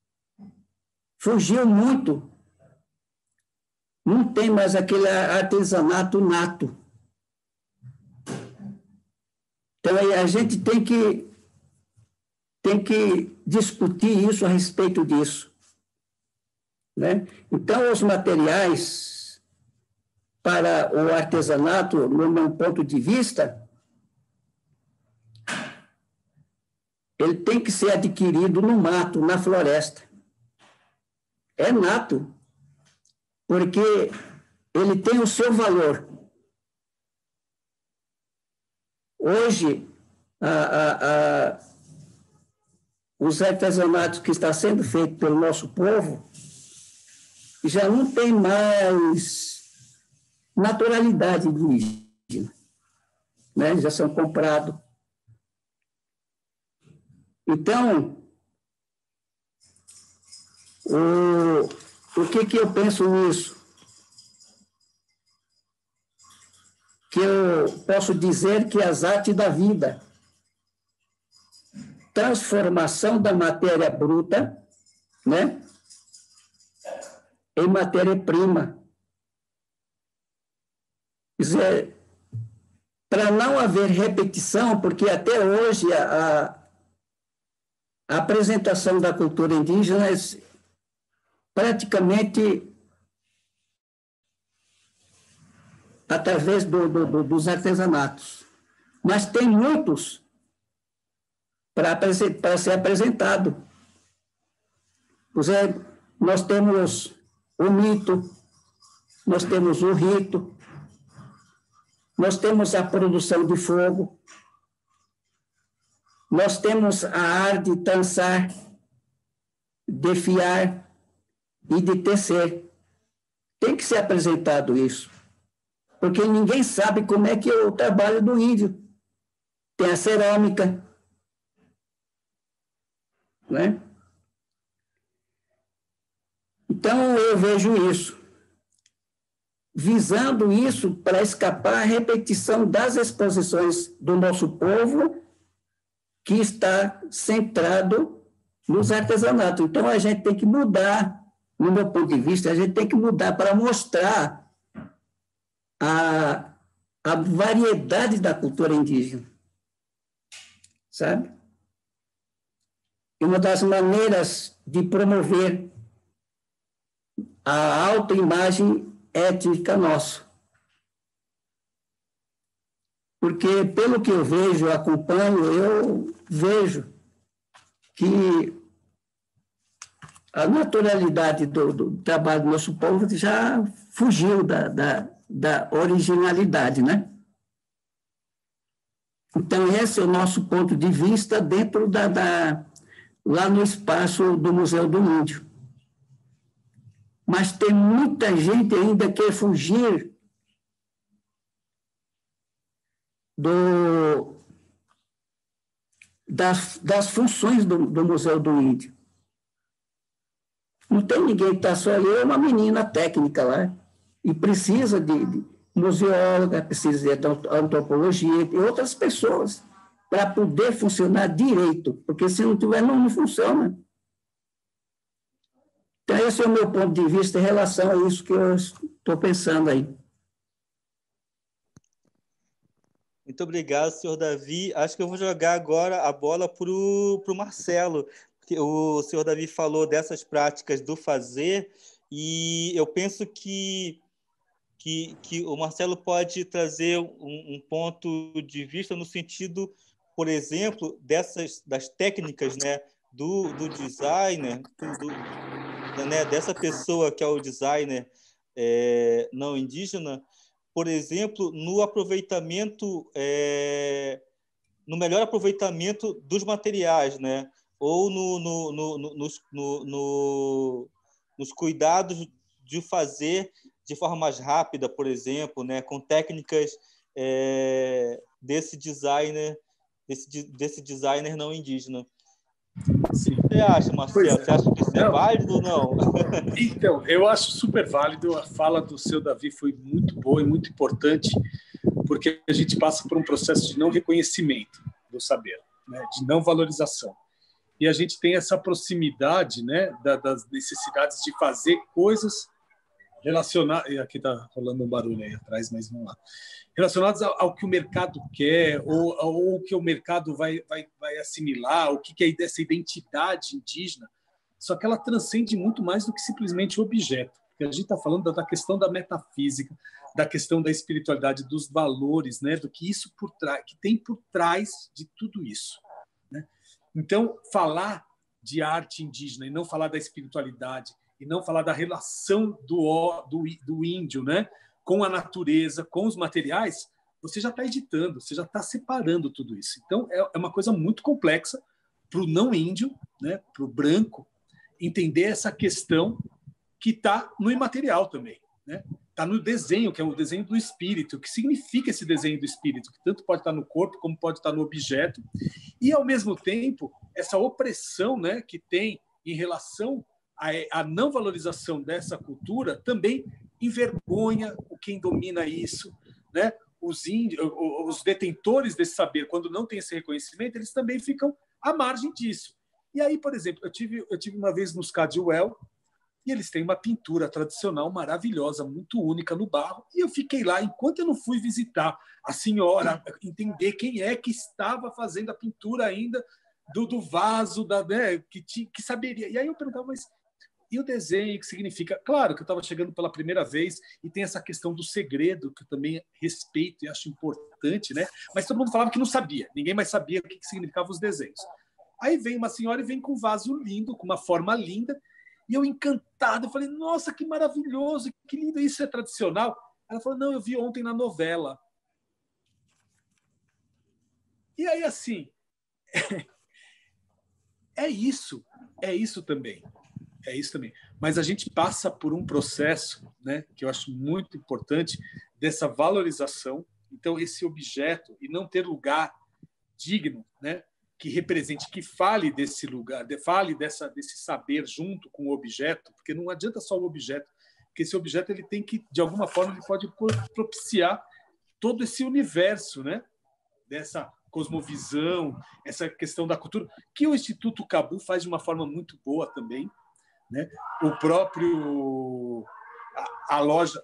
fugiu muito. Não tem mais aquele artesanato nato. Então, a gente tem que discutir isso a respeito disso, né? Então, os materiais para o artesanato, no meu ponto de vista, ele tem que ser adquirido no mato, na floresta. É nato, porque ele tem o seu valor. Hoje, os artesanatos que estão sendo feitos pelo nosso povo já não tem mais naturalidade indígena, né? Já são comprados Então, o que eu penso nisso? Que eu posso dizer que as artes da vida, transformação da matéria bruta, né, em matéria-prima. Quer dizer, para não haver repetição, porque até hoje a apresentação da cultura indígena é praticamente através dos artesanatos. Mas tem muitos para ser apresentado. Por exemplo, nós temos o mito, nós temos o rito, nós temos a produção de fogo, nós temos a arte de dançar, de fiar e de tecer. Tem que ser apresentado isso, porque ninguém sabe como é que é o trabalho do índio. Tem a cerâmica, né? Então, eu vejo isso, visando isso para escapar à repetição das exposições do nosso povo, que está centrado nos artesanatos. Então, a gente tem que mudar, no meu ponto de vista, a gente tem que mudar para mostrar a variedade da cultura indígena, sabe? E uma das maneiras de promover a autoimagem étnica nossa. Porque, pelo que eu vejo, acompanho, eu vejo que a naturalidade do trabalho do nosso povo já fugiu da originalidade, né? Então, esse é o nosso ponto de vista dentro lá no espaço do Museu do Índio. Mas tem muita gente ainda que quer fugir das funções do Museu do Índio. Não tem ninguém, está só eu e uma menina técnica lá, e precisa de museóloga, precisa de antropologia e outras pessoas para poder funcionar direito, porque se não tiver, não funciona. Então, esse é o meu ponto de vista em relação a isso que eu estou pensando aí. Muito obrigado, senhor Davi. Acho que eu vou jogar agora a bola para o Marcelo. O senhor Davi falou dessas práticas do fazer, e eu penso que o Marcelo pode trazer um ponto de vista no sentido, por exemplo, das técnicas, né, do designer, né, dessa pessoa que é o designer não indígena, por exemplo, no aproveitamento, no melhor aproveitamento dos materiais, né, ou nos cuidados de fazer de forma mais rápida, por exemplo, né, com técnicas desse designer não indígena. Sim. O que você acha, Marcelo? Você acha que isso é válido ou não? Então, eu acho super válido. A fala do seu Davi foi muito boa e muito importante, porque a gente passa por um processo de não reconhecimento do saber, né, de não valorização. E a gente tem essa proximidade, né, das necessidades de fazer coisas relacionadas... Aqui está rolando um barulho aí atrás, mas vamos lá. Relacionadas ao que o mercado quer, ou o que o mercado vai assimilar, o que é dessa identidade indígena. Só que ela transcende muito mais do que simplesmente o objeto. Porque a gente está falando da questão da metafísica, da questão da espiritualidade, dos valores, né, do que isso que tem por trás de tudo isso, né? Então, falar de arte indígena e não falar da espiritualidade e não falar da relação do índio, né, com a natureza, com os materiais, você já está editando, você já está separando tudo isso. Então, é uma coisa muito complexa para o não índio, né, para o branco, entender essa questão que está no imaterial também, né? Está no desenho, que é o desenho do espírito. O que significa esse desenho do espírito? Que tanto pode estar no corpo, como pode estar no objeto. E, ao mesmo tempo, essa opressão, né, que tem em relação à não valorização dessa cultura também envergonha quem domina isso, né? Os detentores desse saber, quando não tem esse reconhecimento, eles também ficam à margem disso. E aí, por exemplo, eu tive uma vez nos Cadwell, e eles têm uma pintura tradicional maravilhosa, muito única no barro, e eu fiquei lá, enquanto eu não fui visitar a senhora, entender quem é que estava fazendo a pintura ainda do vaso, né, que saberia. E aí eu perguntava, mas e o desenho, que significa? Claro que eu estava chegando pela primeira vez e tem essa questão do segredo, que eu também respeito e acho importante, né? Mas todo mundo falava que não sabia, ninguém mais sabia o que significavam os desenhos. Aí vem uma senhora e vem com um vaso lindo, com uma forma linda, e eu encantado, eu falei, nossa, que maravilhoso, que lindo, isso é tradicional? Ela falou, não, eu vi ontem na novela. E aí, assim, é isso também. É isso também. Mas a gente passa por um processo, né, que eu acho muito importante, dessa valorização. Então, esse objeto, e não ter lugar digno, né, que represente, que fale desse lugar, fale desse saber junto com o objeto, porque não adianta só o objeto, porque esse objeto ele tem que, de alguma forma, ele pode propiciar todo esse universo, né, dessa cosmovisão, essa questão da cultura, que o Instituto Cabu faz de uma forma muito boa também, né? O próprio a loja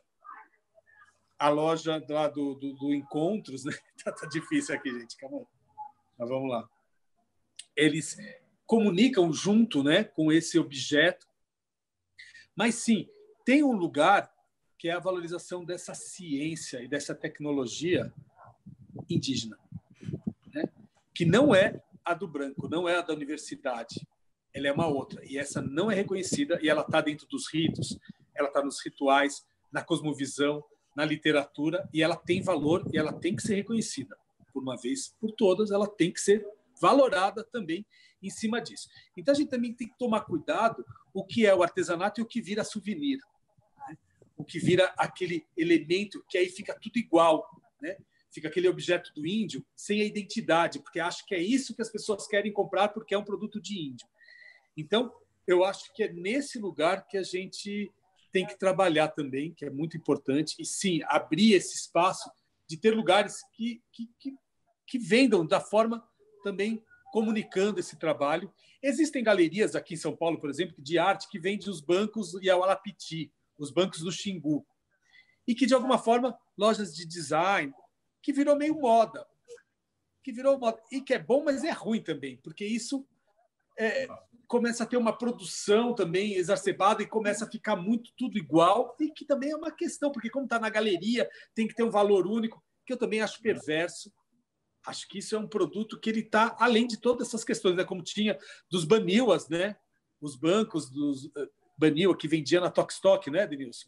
lá do Encontros, né? Tá difícil aqui, gente, calma aí. Mas vamos lá. Eles comunicam junto, né, com esse objeto, mas sim, tem um lugar que é a valorização dessa ciência e dessa tecnologia indígena, né? Que não é a do branco, não é a da universidade, ela é uma outra, e essa não é reconhecida, e ela está dentro dos ritos, ela está nos rituais, na cosmovisão, na literatura, e ela tem valor e ela tem que ser reconhecida. Por uma vez por todas, ela tem que ser valorada também em cima disso. Então, a gente também tem que tomar cuidado o que é o artesanato e o que vira souvenir, né? O que vira aquele elemento que aí fica tudo igual, né? Fica aquele objeto do índio sem a identidade, porque acha que é isso que as pessoas querem comprar porque é um produto de índio. Então, eu acho que é nesse lugar que a gente tem que trabalhar também, que é muito importante, e sim, abrir esse espaço de ter lugares que vendam da forma também comunicando esse trabalho. Existem galerias aqui em São Paulo, por exemplo, de arte que vendem os bancos Iaualapiti, os bancos do Xingu, e que, de alguma forma, lojas de design, que virou meio moda, e que é bom, mas é ruim também, porque isso começa a ter uma produção também exacerbada e começa a ficar muito tudo igual, e que também é uma questão, porque como está na galeria, tem que ter um valor único, que eu também acho perverso. Acho que isso é um produto que ele está além de todas essas questões, né? Como tinha dos Baniwas, né? Os bancos dos Baniwa que vendia na Tokstok, né, Denilson?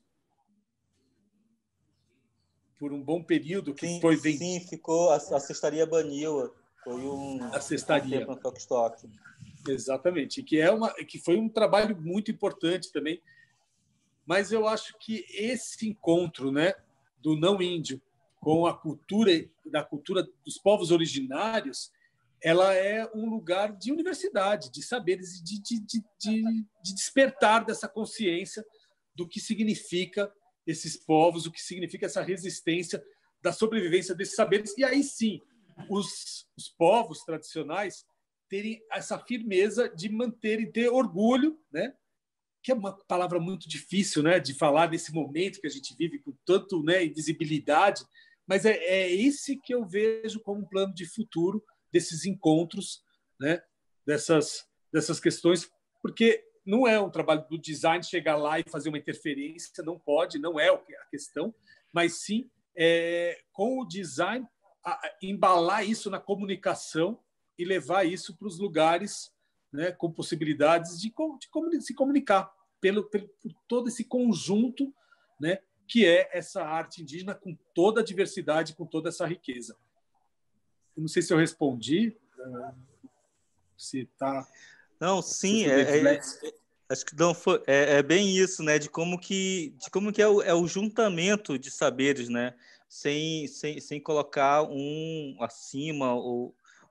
Por um bom período que foi vendido. Sim, ficou a cestaria Baniwa, foi a cestaria tempo na Tokstok. Exatamente, que foi um trabalho muito importante também. Mas eu acho que esse encontro, né, do não índio com a cultura dos povos originários, ela é um lugar de universidade, de saberes, de despertar dessa consciência do que significa esses povos, o que significa essa resistência da sobrevivência desses saberes. E aí sim, os povos tradicionais terem essa firmeza de manter e ter orgulho, né? Que é uma palavra muito difícil, né, de falar nesse momento que a gente vive com tanto, né, invisibilidade, mas é esse que eu vejo como um plano de futuro desses encontros, né, dessas questões, porque não é um trabalho do design chegar lá e fazer uma interferência, não pode, não é a questão, mas sim com o design embalar isso na comunicação e levar isso para os lugares, né, com possibilidades de se comunicar por todo esse conjunto, né, que é essa arte indígena com toda a diversidade, com toda essa riqueza. Eu não sei se eu respondi. Se está... Não, sim, acho que não foi, bem isso, né? De como que é o juntamento de saberes, né? Sem colocar um acima ou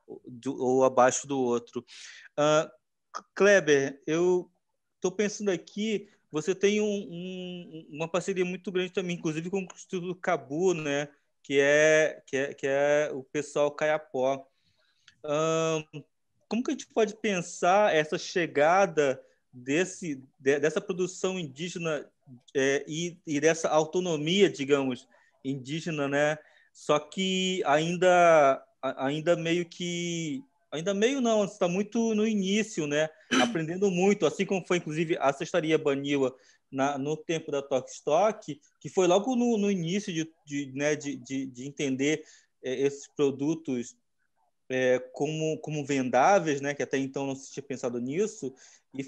ou abaixo do outro. Kleber, eu estou pensando aqui, você tem uma parceria muito grande também, inclusive com o Instituto Cabu, né? que é o pessoal Caiapó. Como que a gente pode pensar essa chegada dessa produção indígena e dessa autonomia, digamos, indígena, né? Só que ainda meio não, está muito no início, né? Aprendendo muito, assim como foi inclusive a Cestaria Baniwa no tempo da Tokstok, que foi logo no início de entender esses produtos como vendáveis, né? Que até então não se tinha pensado nisso, e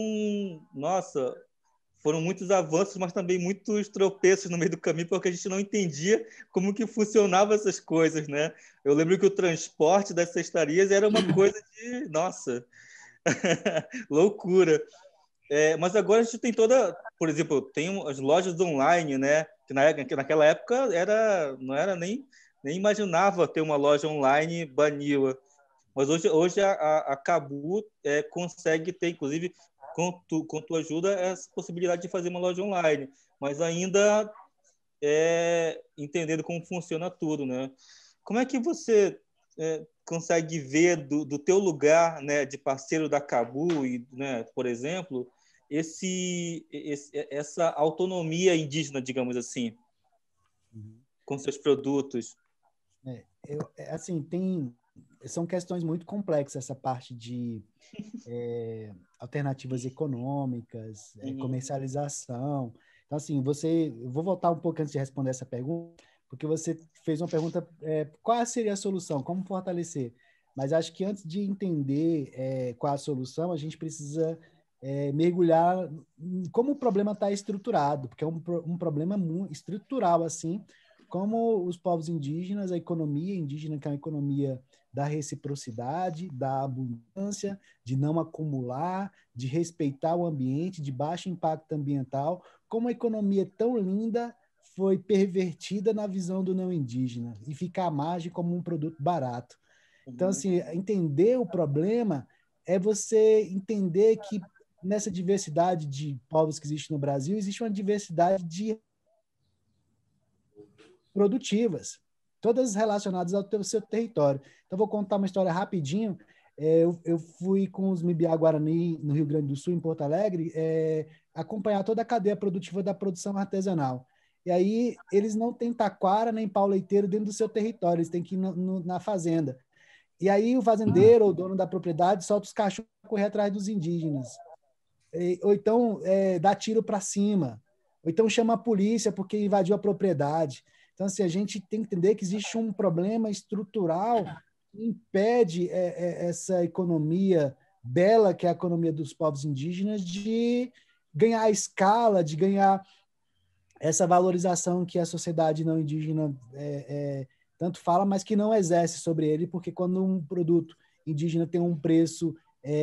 foram muitos avanços, mas também muitos tropeços no meio do caminho, porque a gente não entendia como que funcionavam essas coisas, né? Eu lembro que o transporte das cestarias era uma coisa de, nossa, loucura. Mas agora a gente tem por exemplo, tem as lojas online, né? Que naquela época não era nem imaginava ter uma loja online Baniwa. Mas hoje a Cabu consegue ter, inclusive, com tua ajuda, essa possibilidade de fazer uma loja online, mas ainda entendendo como funciona tudo, né? Como é que você consegue ver do teu lugar, né, de parceiro da Cabu, né, por exemplo, essa autonomia indígena, digamos assim, com seus produtos? Assim, são questões muito complexas essa parte de alternativas econômicas, comercialização. Então, assim, eu vou voltar um pouco antes de responder essa pergunta, porque você fez uma pergunta, qual seria a solução, como fortalecer? Mas acho que antes de entender qual a solução, a gente precisa mergulhar em como o problema está estruturado, porque é um problema muito estrutural, assim, como os povos indígenas, a economia indígena, que é uma economia da reciprocidade, da abundância, de não acumular, de respeitar o ambiente, de baixo impacto ambiental, como a economia tão linda foi pervertida na visão do não indígena e fica à margem como um produto barato. Então, assim, entender o problema é você entender que nessa diversidade de povos que existe no Brasil, existe uma diversidade de produtivas, todas relacionadas ao seu território. Então, vou contar uma história rapidinho. Eu fui com os Mibiá Guarani, no Rio Grande do Sul, em Porto Alegre, acompanhar toda a cadeia produtiva da produção artesanal. E aí, eles não têm taquara nem pau leiteiro dentro do seu território, eles têm que ir na fazenda. E aí, o fazendeiro, ou dono da propriedade, solta os cachorros para correr atrás dos indígenas. Ou então, dá tiro para cima. Ou então, chama a polícia porque invadiu a propriedade. Então, assim, a gente tem que entender que existe um problema estrutural que impede essa economia bela, que é a economia dos povos indígenas, de ganhar escala, de ganhar essa valorização que a sociedade não indígena tanto fala, mas que não exerce sobre ele, porque quando um produto indígena tem um preço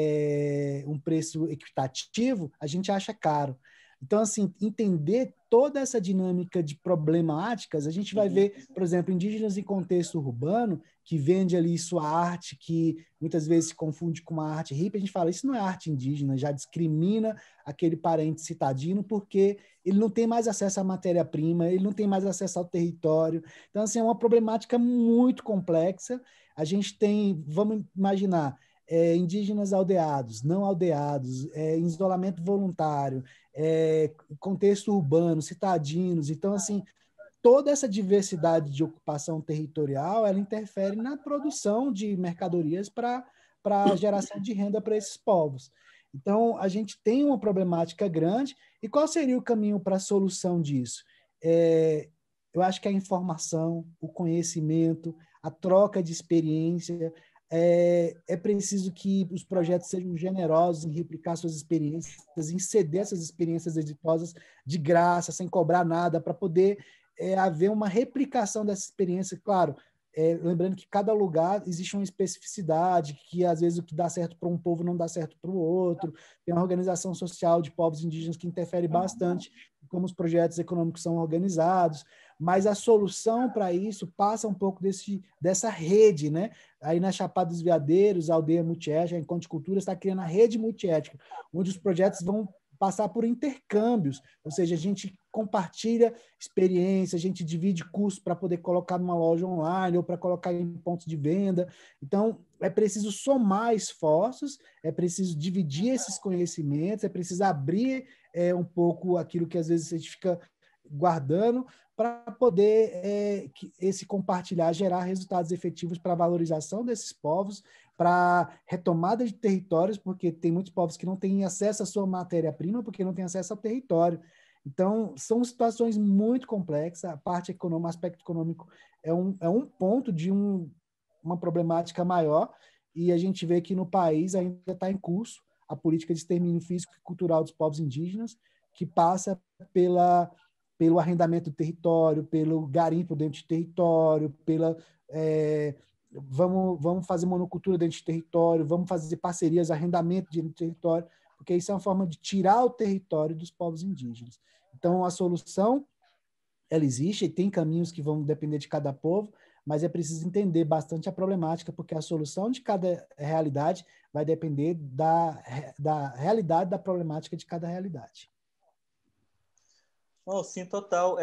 equitativo, a gente acha caro. Então, assim, entender toda essa dinâmica de problemáticas, a gente vai ver, por exemplo, indígenas em contexto urbano, que vende ali sua arte, que muitas vezes se confunde com uma arte hippie, a gente fala, isso não é arte indígena, já discrimina aquele parente citadino, porque ele não tem mais acesso à matéria-prima, ele não tem mais acesso ao território. Então, assim, é uma problemática muito complexa. A gente tem, vamos imaginar, indígenas aldeados, não aldeados, em isolamento voluntário, contexto urbano, citadinos. Então, assim, toda essa diversidade de ocupação territorial, ela interfere na produção de mercadorias para a geração de renda para esses povos. Então, a gente tem uma problemática grande. E qual seria o caminho para a solução disso? Eu acho que a informação, o conhecimento, a troca de experiência. É preciso que os projetos sejam generosos em replicar suas experiências, em ceder essas experiências exitosas de graça, sem cobrar nada, para poder haver uma replicação dessa experiência. Claro, lembrando que cada lugar existe uma especificidade, que às vezes o que dá certo para um povo não dá certo para o outro. Tem uma organização social de povos indígenas que interfere bastante em como os projetos econômicos são organizados. mas a solução para isso passa um pouco dessa rede, né? Aí na Chapada dos Veadeiros, a Aldeia Multiétnica, a Encontro de Culturas está criando a rede multiétnica, onde os projetos vão passar por intercâmbios, ou seja, a gente compartilha experiência, a gente divide cursos para poder colocar numa loja online ou para colocar em pontos de venda. Então, é preciso somar esforços, é preciso dividir esses conhecimentos, é preciso abrir um pouco aquilo que às vezes a gente fica guardando para poder esse compartilhar gerar resultados efetivos para a valorização desses povos, para retomada de territórios, porque tem muitos povos que não têm acesso à sua matéria-prima, porque não têm acesso ao território. Então, são situações muito complexas. A parte econômica, o aspecto econômico é um ponto de uma problemática maior, e a gente vê que no país ainda está em curso a política de extermínio físico e cultural dos povos indígenas, que passa pelo arrendamento do território, pelo garimpo dentro de território, vamos fazer monocultura dentro de território, vamos fazer parcerias, arrendamento dentro de território, porque isso é uma forma de tirar o território dos povos indígenas. Então, a solução, ela existe, e tem caminhos que vão depender de cada povo, mas é preciso entender bastante a problemática, porque a solução de cada realidade vai depender da realidade, da problemática de cada realidade. Oh, sim, total.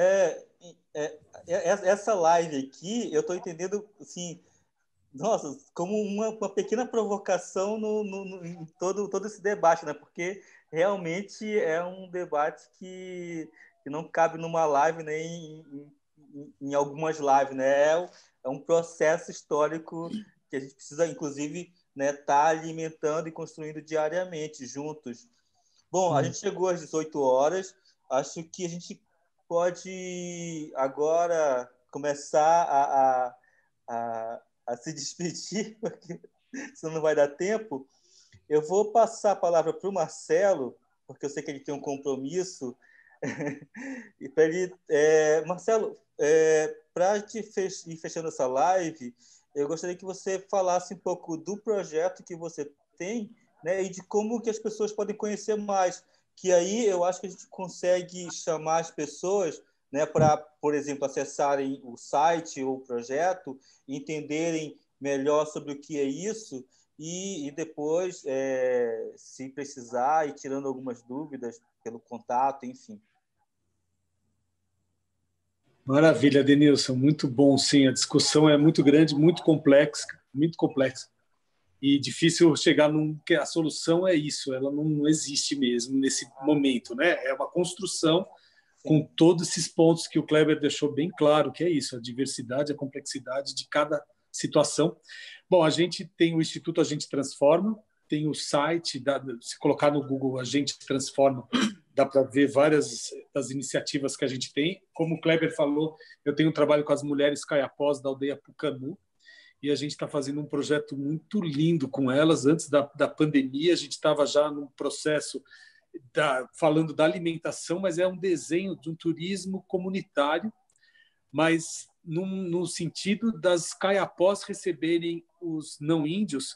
Essa live aqui, eu estou entendendo, assim, nossa, como uma pequena provocação em todo esse debate, né? Porque realmente é um debate que não cabe numa live nem em algumas lives, né? É um processo histórico que a gente precisa, inclusive, né, tá alimentando e construindo diariamente, juntos. Bom, a gente chegou às 18 horas. Acho que a gente pode agora começar a se despedir, porque senão não vai dar tempo. Eu vou passar a palavra para o Marcelo, porque eu sei que ele tem um compromisso. E para ele, Marcelo, para ir fechando essa live, eu gostaria que você falasse um pouco do projeto que você tem, né, e de como que as pessoas podem conhecer mais. Que aí eu acho que a gente consegue chamar as pessoas, né, para, por exemplo, acessarem o site ou o projeto, entenderem melhor sobre o que é isso e depois, se precisar, ir tirando algumas dúvidas pelo contato, enfim. Maravilha, Denilson, muito bom, sim. A discussão é muito grande, muito complexa, e difícil chegar que a solução é isso, ela não existe mesmo nesse momento, né? É uma construção com todos esses pontos que o Kleber deixou bem claro, que é isso, a diversidade, a complexidade de cada situação. Bom, a gente tem o Instituto A Gente Transforma, tem o site, se colocar no Google A Gente Transforma, dá para ver várias das iniciativas que a gente tem. Como o Kleber falou, eu tenho um trabalho com as mulheres caiapós da aldeia Pucanu, e a gente está fazendo um projeto muito lindo com elas. Antes da pandemia, a gente estava já no processo falando da alimentação, mas é um desenho de um turismo comunitário, mas no sentido das caiapós receberem os não índios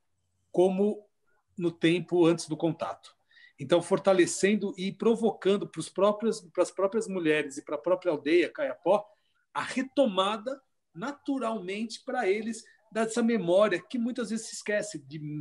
como no tempo antes do contato. Então, fortalecendo e provocando para as próprias mulheres e para a própria aldeia caiapó a retomada naturalmente para eles dessa memória que muitas vezes se esquece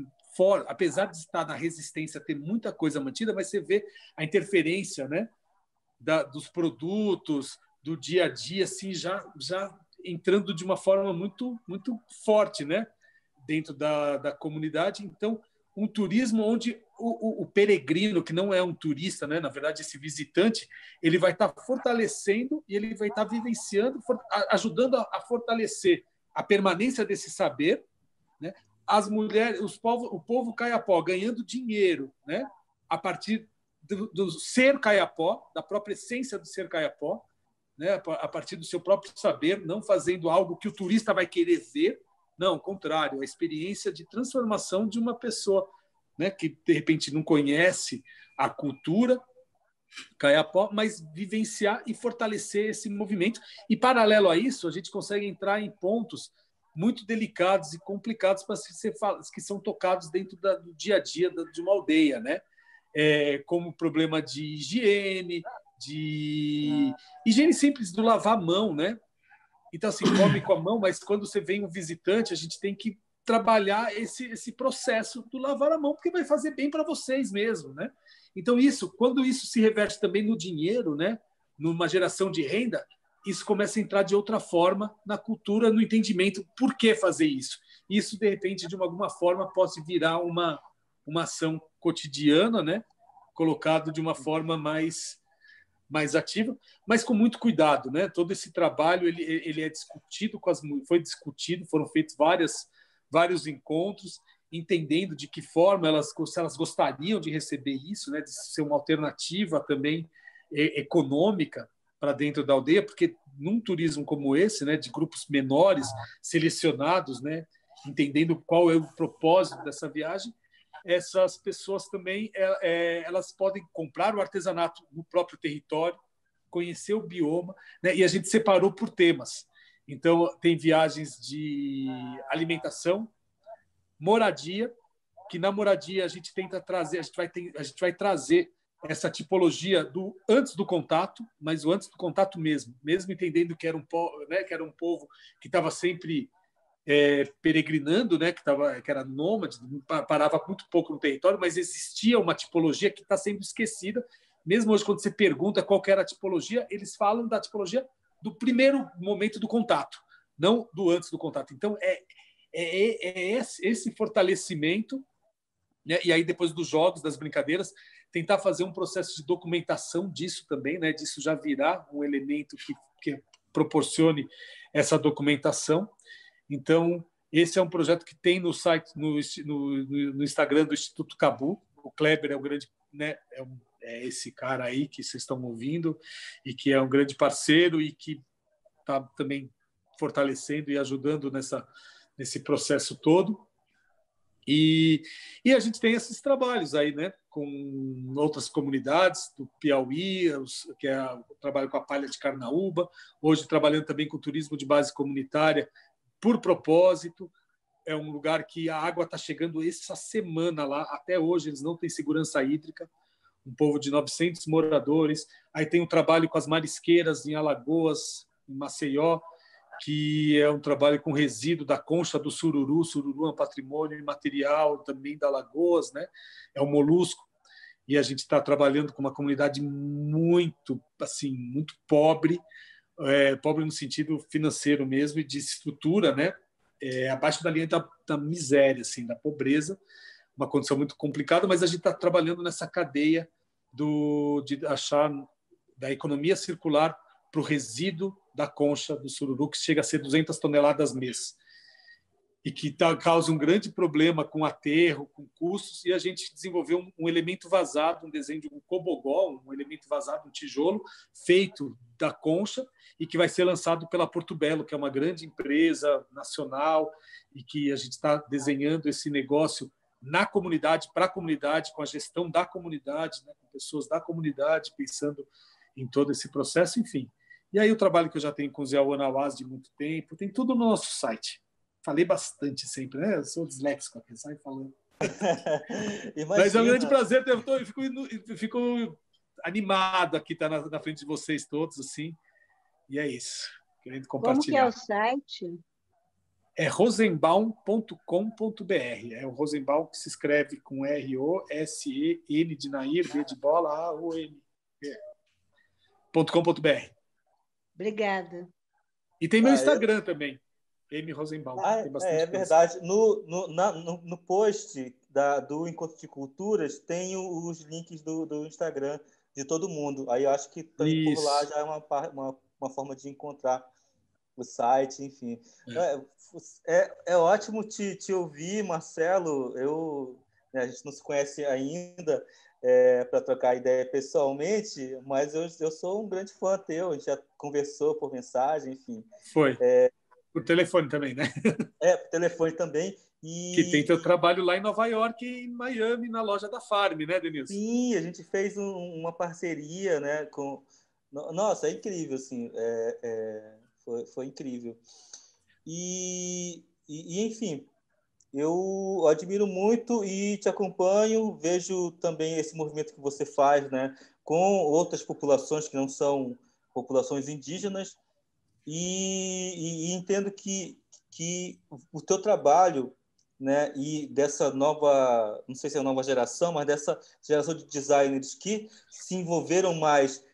apesar de estar na resistência, ter muita coisa mantida, mas você vê a interferência, né, dos produtos, do dia a dia, assim, já entrando de uma forma muito, muito forte, né, dentro da comunidade. Então, um turismo onde o peregrino, que não é um turista, né, na verdade, esse visitante, ele vai estar fortalecendo e ele vai estar vivenciando, ajudando a fortalecer a permanência desse saber, né? As mulheres, o povo caiapó ganhando dinheiro, né, a partir do ser caiapó, da própria essência do ser caiapó, né, a partir do seu próprio saber, não fazendo algo que o turista vai querer ver, não, ao contrário, a experiência de transformação de uma pessoa, né, que de repente não conhece a cultura caiapó, mas vivenciar e fortalecer esse movimento. E, paralelo a isso, a gente consegue entrar em pontos muito delicados e complicados que são tocados dentro do dia a dia de uma aldeia, né? Como problema de higiene, de higiene simples do lavar a mão, né? Então, assim, come com a mão, mas quando você vem um visitante, a gente tem que trabalhar esse processo do lavar a mão, porque vai fazer bem para vocês mesmo, né? Então, quando isso se reverte também no dinheiro, né? Numa geração de renda, isso começa a entrar de outra forma na cultura, no entendimento por que fazer isso. Isso, de repente, de alguma forma, pode virar uma ação cotidiana, né? Colocado de uma forma mais ativa, mas com muito cuidado, né? Todo esse trabalho ele é discutido foram feitos vários encontros, entendendo de que forma se elas gostariam de receber isso, né? De ser uma alternativa também econômica para dentro da aldeia, porque num turismo como esse, né? De grupos menores, selecionados, né? Entendendo qual é o propósito dessa viagem, essas pessoas também elas podem comprar o artesanato no próprio território, conhecer o bioma, né? E a gente separou por temas. Então, tem viagens de alimentação, moradia, que na moradia a gente tenta trazer, a gente vai trazer essa tipologia do antes do contato, mas o antes do contato mesmo entendendo que era um povo que estava sempre peregrinando, né, que era nômade, parava muito pouco no território, mas existia uma tipologia que está sendo esquecida. Mesmo hoje, quando você pergunta qual que era a tipologia, eles falam da tipologia do primeiro momento do contato, não do antes do contato. Então, esse fortalecimento, né, e aí depois dos jogos, das brincadeiras, tentar fazer um processo de documentação disso também, né, disso já virar um elemento que proporcione essa documentação. Então, esse é um projeto que tem no site, no Instagram do Instituto Cabu. O Kleber é o grande, né, é esse cara aí que vocês estão ouvindo e que é um grande parceiro e que está também fortalecendo e ajudando nesse processo todo. E a gente tem esses trabalhos aí, né, com outras comunidades do Piauí, que é o trabalho com a palha de carnaúba, hoje trabalhando também com turismo de base comunitária, por propósito. É um lugar que a água está chegando essa semana lá, até hoje eles não têm segurança hídrica, um povo de 900 moradores. Aí tem um trabalho com as marisqueiras em Alagoas, em Maceió, que é um trabalho com resíduo da concha do sururu. O sururu é um patrimônio imaterial também da Alagoas, né? É um molusco, e a gente está trabalhando com uma comunidade muito pobre, pobre no sentido financeiro mesmo e de estrutura, né? Abaixo da linha da miséria, assim, da pobreza, uma condição muito complicada, mas a gente está trabalhando nessa cadeia de achar da economia circular para o resíduo da concha do sururu, que chega a ser 200 toneladas mês, e que causa um grande problema com aterro, com custos, e a gente desenvolveu um elemento vazado, um desenho de um cobogó, um elemento vazado, um tijolo, feito da concha, e que vai ser lançado pela Porto Belo, que é uma grande empresa nacional, e que a gente está desenhando esse negócio na comunidade, para a comunidade, com a gestão da comunidade, né, com pessoas da comunidade, pensando em todo esse processo, enfim. E aí o trabalho que eu já tenho com o Zé Onawaz de muito tempo, tem tudo no nosso site. Falei bastante sempre, né? Eu sou disléxico aqui, sai falando. Mas é um grande prazer, eu fico animado aqui estar na frente de vocês todos, assim, e é isso, querendo compartilhar. Como que é o site? É rosenbaum.com.br. É o Rosenbaum que se escreve com R-O-S-E-N de Nair, B de bola, A-O-N.com.br. Obrigada. E tem meu Instagram também, M. Rosenbaum. É verdade. No post do Encontro de Culturas tem os links do Instagram de todo mundo. Aí eu acho que também por lá já é uma forma de encontrar o site, enfim. É ótimo te ouvir, Marcelo. A gente não se conhece ainda para trocar ideia pessoalmente, mas eu sou um grande fã teu. A gente já conversou por mensagem, enfim. Foi. Por telefone também, né? Por telefone também. Que tem teu trabalho lá em Nova York e em Miami, na loja da Farm, né, Denilson? Sim, a gente fez uma parceria, né? Nossa, é incrível, assim. Foi incrível. E, enfim, eu admiro muito e te acompanho, vejo também esse movimento que você faz, né? com outras populações que não são populações indígenas, e entendo que o teu trabalho, né, e dessa nova, não sei se é a nova geração, mas dessa geração de designers que se envolveram mais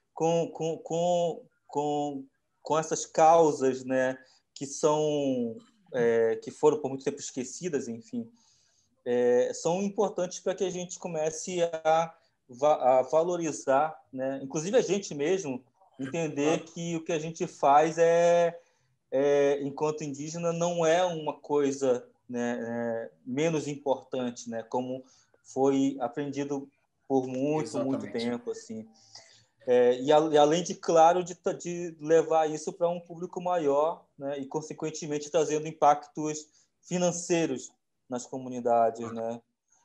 com essas causas, né, que são que foram por muito tempo esquecidas, enfim, são importantes para que a gente comece a valorizar, né, inclusive a gente mesmo entender que o que a gente faz enquanto indígena não é uma coisa, né, menos importante, né, como foi aprendido por muito tempo, assim. E além de, claro, de levar isso para um público maior, né, e, consequentemente, trazendo impactos financeiros nas comunidades, né?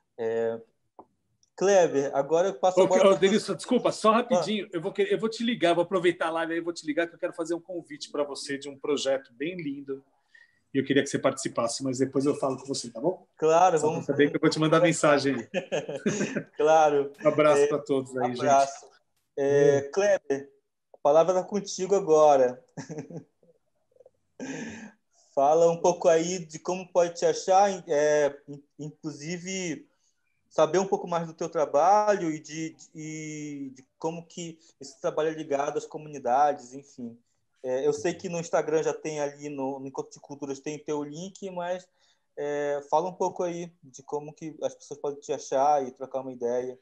Kleber, agora eu passo a bola para Denilson, desculpa, só rapidinho. Eu vou te ligar, vou aproveitar a live aí, vou te ligar, que eu quero fazer um convite para você de um projeto bem lindo. E eu queria que você participasse, mas depois eu falo com você, tá bom? Claro, só para saber que eu vou te mandar mensagem aí. Claro. Um abraço para todos aí, abraço. Gente. Kleber, a palavra está contigo agora. Fala um pouco aí de como pode te achar, inclusive saber um pouco mais do teu trabalho e de como que esse trabalho é ligado às comunidades, enfim. Eu sei que no Instagram já tem ali, no Encontro de Culturas tem teu link, mas fala um pouco aí de como que as pessoas podem te achar e trocar uma ideia.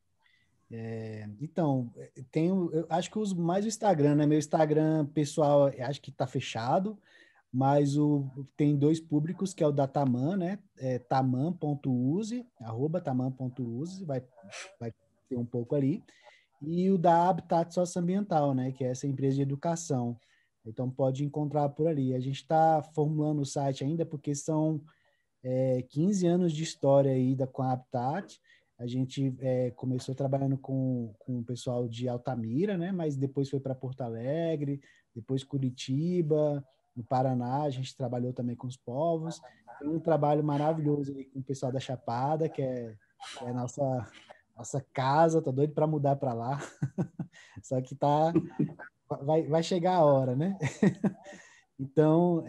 Então, eu acho que uso mais o Instagram, né? Meu Instagram pessoal, acho que está fechado, mas tem 2 públicos, que é o da Taman, né? taman.use, @taman.use, vai ter um pouco ali, e o da Habitat Socioambiental, né? Que é essa empresa de educação. Então, pode encontrar por ali. A gente está formulando o site ainda, porque são 15 anos de história aí com a Habitat. A gente começou trabalhando com o pessoal de Altamira, né? Mas depois foi para Porto Alegre, depois Curitiba, no Paraná, a gente trabalhou também com os povos. Tem um trabalho maravilhoso aí com o pessoal da Chapada, que é a nossa casa, tô doido para mudar para lá. Só que vai chegar a hora, né? Então,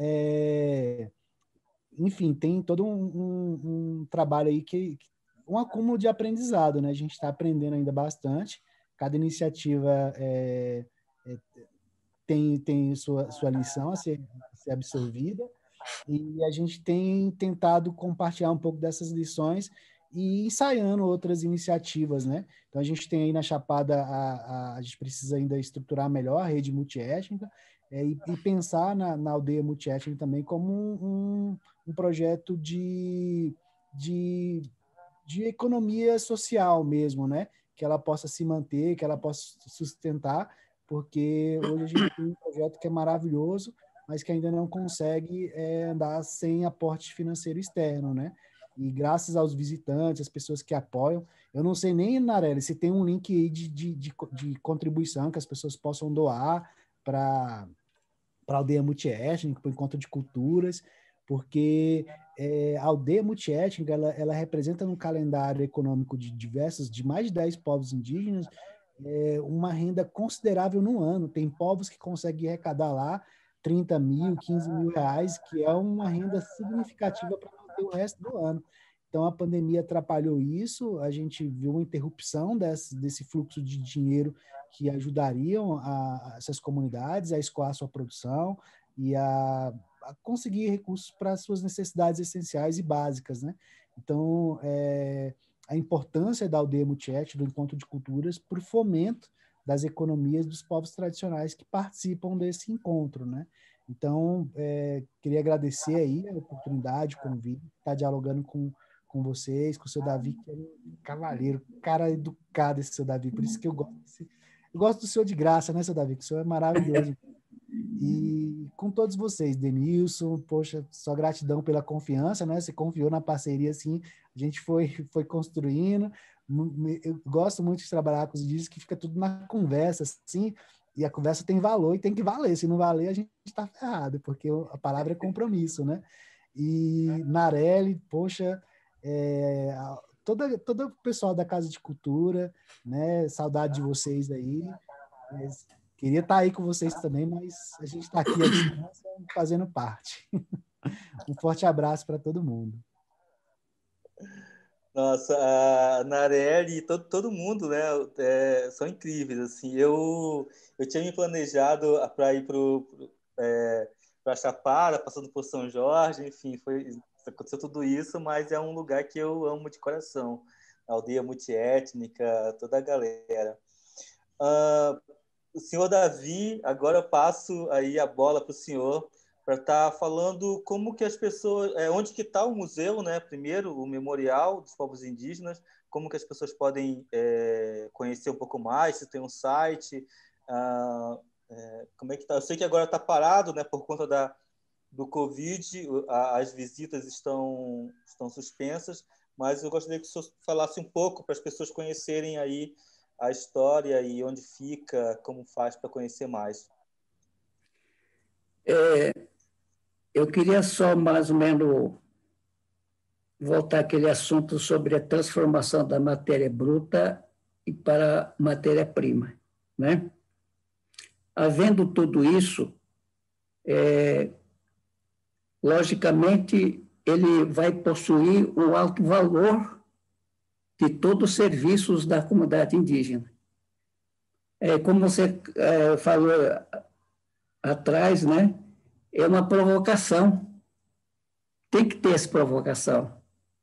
enfim, tem todo um trabalho aí um acúmulo de aprendizado, né? A gente está aprendendo ainda bastante. Cada iniciativa tem sua lição a ser absorvida, e a gente tem tentado compartilhar um pouco dessas lições e ensaiando outras iniciativas, né? Então, a gente tem aí na Chapada, a gente precisa ainda estruturar melhor a rede multiétnica, e pensar na aldeia multiétnica também como um projeto de economia social mesmo, né? Que ela possa se manter, que ela possa sustentar, porque hoje a gente tem um projeto que é maravilhoso, mas que ainda não consegue andar sem aporte financeiro externo, né? E graças aos visitantes, as pessoas que apoiam, eu não sei nem, Narelli, se tem um link aí de contribuição que as pessoas possam doar para a aldeia multiétnica, para o encontro de culturas, porque a aldeia multiétnica, ela representa no calendário econômico de mais de 10 povos indígenas, uma renda considerável no ano. Tem povos que conseguem arrecadar lá 30 mil, 15 mil reais, que é uma renda significativa para manter o resto do ano. Então, a pandemia atrapalhou isso, a gente viu uma interrupção desse fluxo de dinheiro que ajudariam essas comunidades a escoar sua produção e a conseguir recursos para suas necessidades essenciais e básicas, né? Então, a importância da aldeia multiétnica, do encontro de culturas, para o fomento das economias dos povos tradicionais que participam desse encontro, né? Então, queria agradecer aí a oportunidade, o convite, estar dialogando com vocês, com o seu Davi, que é um cavalheiro, cara educado esse seu Davi, por isso que eu gosto do senhor de graça, né, seu Davi, que o senhor é maravilhoso. E com todos vocês, Denilson, poxa, só gratidão pela confiança, né? Você confiou na parceria, assim, a gente foi construindo. Eu gosto muito de trabalhar com os indígenas, que fica tudo na conversa, assim, e a conversa tem valor e tem que valer. Se não valer, a gente está ferrado, porque a palavra é compromisso, né? E Narelli, poxa, todo o pessoal da Casa de Cultura, né? Saudade de vocês aí. Queria estar aí com vocês também, mas a gente está aqui à distância fazendo parte. Um forte abraço para todo mundo. Nossa, a Narelli e todo mundo, né, são incríveis, assim. Eu tinha me planejado para ir para Chapada, passando por São Jorge, enfim, aconteceu tudo isso, mas é um lugar que eu amo de coração. A aldeia multiétnica, toda a galera. O senhor Davi, agora eu passo aí a bola para o senhor, para estar falando como que as pessoas, onde que está o museu, né? Primeiro, o Memorial dos Povos Indígenas, como que as pessoas podem conhecer um pouco mais, se tem um site, como é que está? Eu sei que agora está parado, né? Por conta do Covid, as visitas estão suspensas, mas eu gostaria que o senhor falasse um pouco para as pessoas conhecerem aí a história e onde fica, como faz para conhecer mais. Eu queria só mais ou menos voltar àquele assunto sobre a transformação da matéria bruta e para matéria-prima, né? Havendo tudo isso, logicamente, ele vai possuir um alto valor de todos os serviços da comunidade indígena. Como você falou atrás, né? É uma provocação. Tem que ter essa provocação.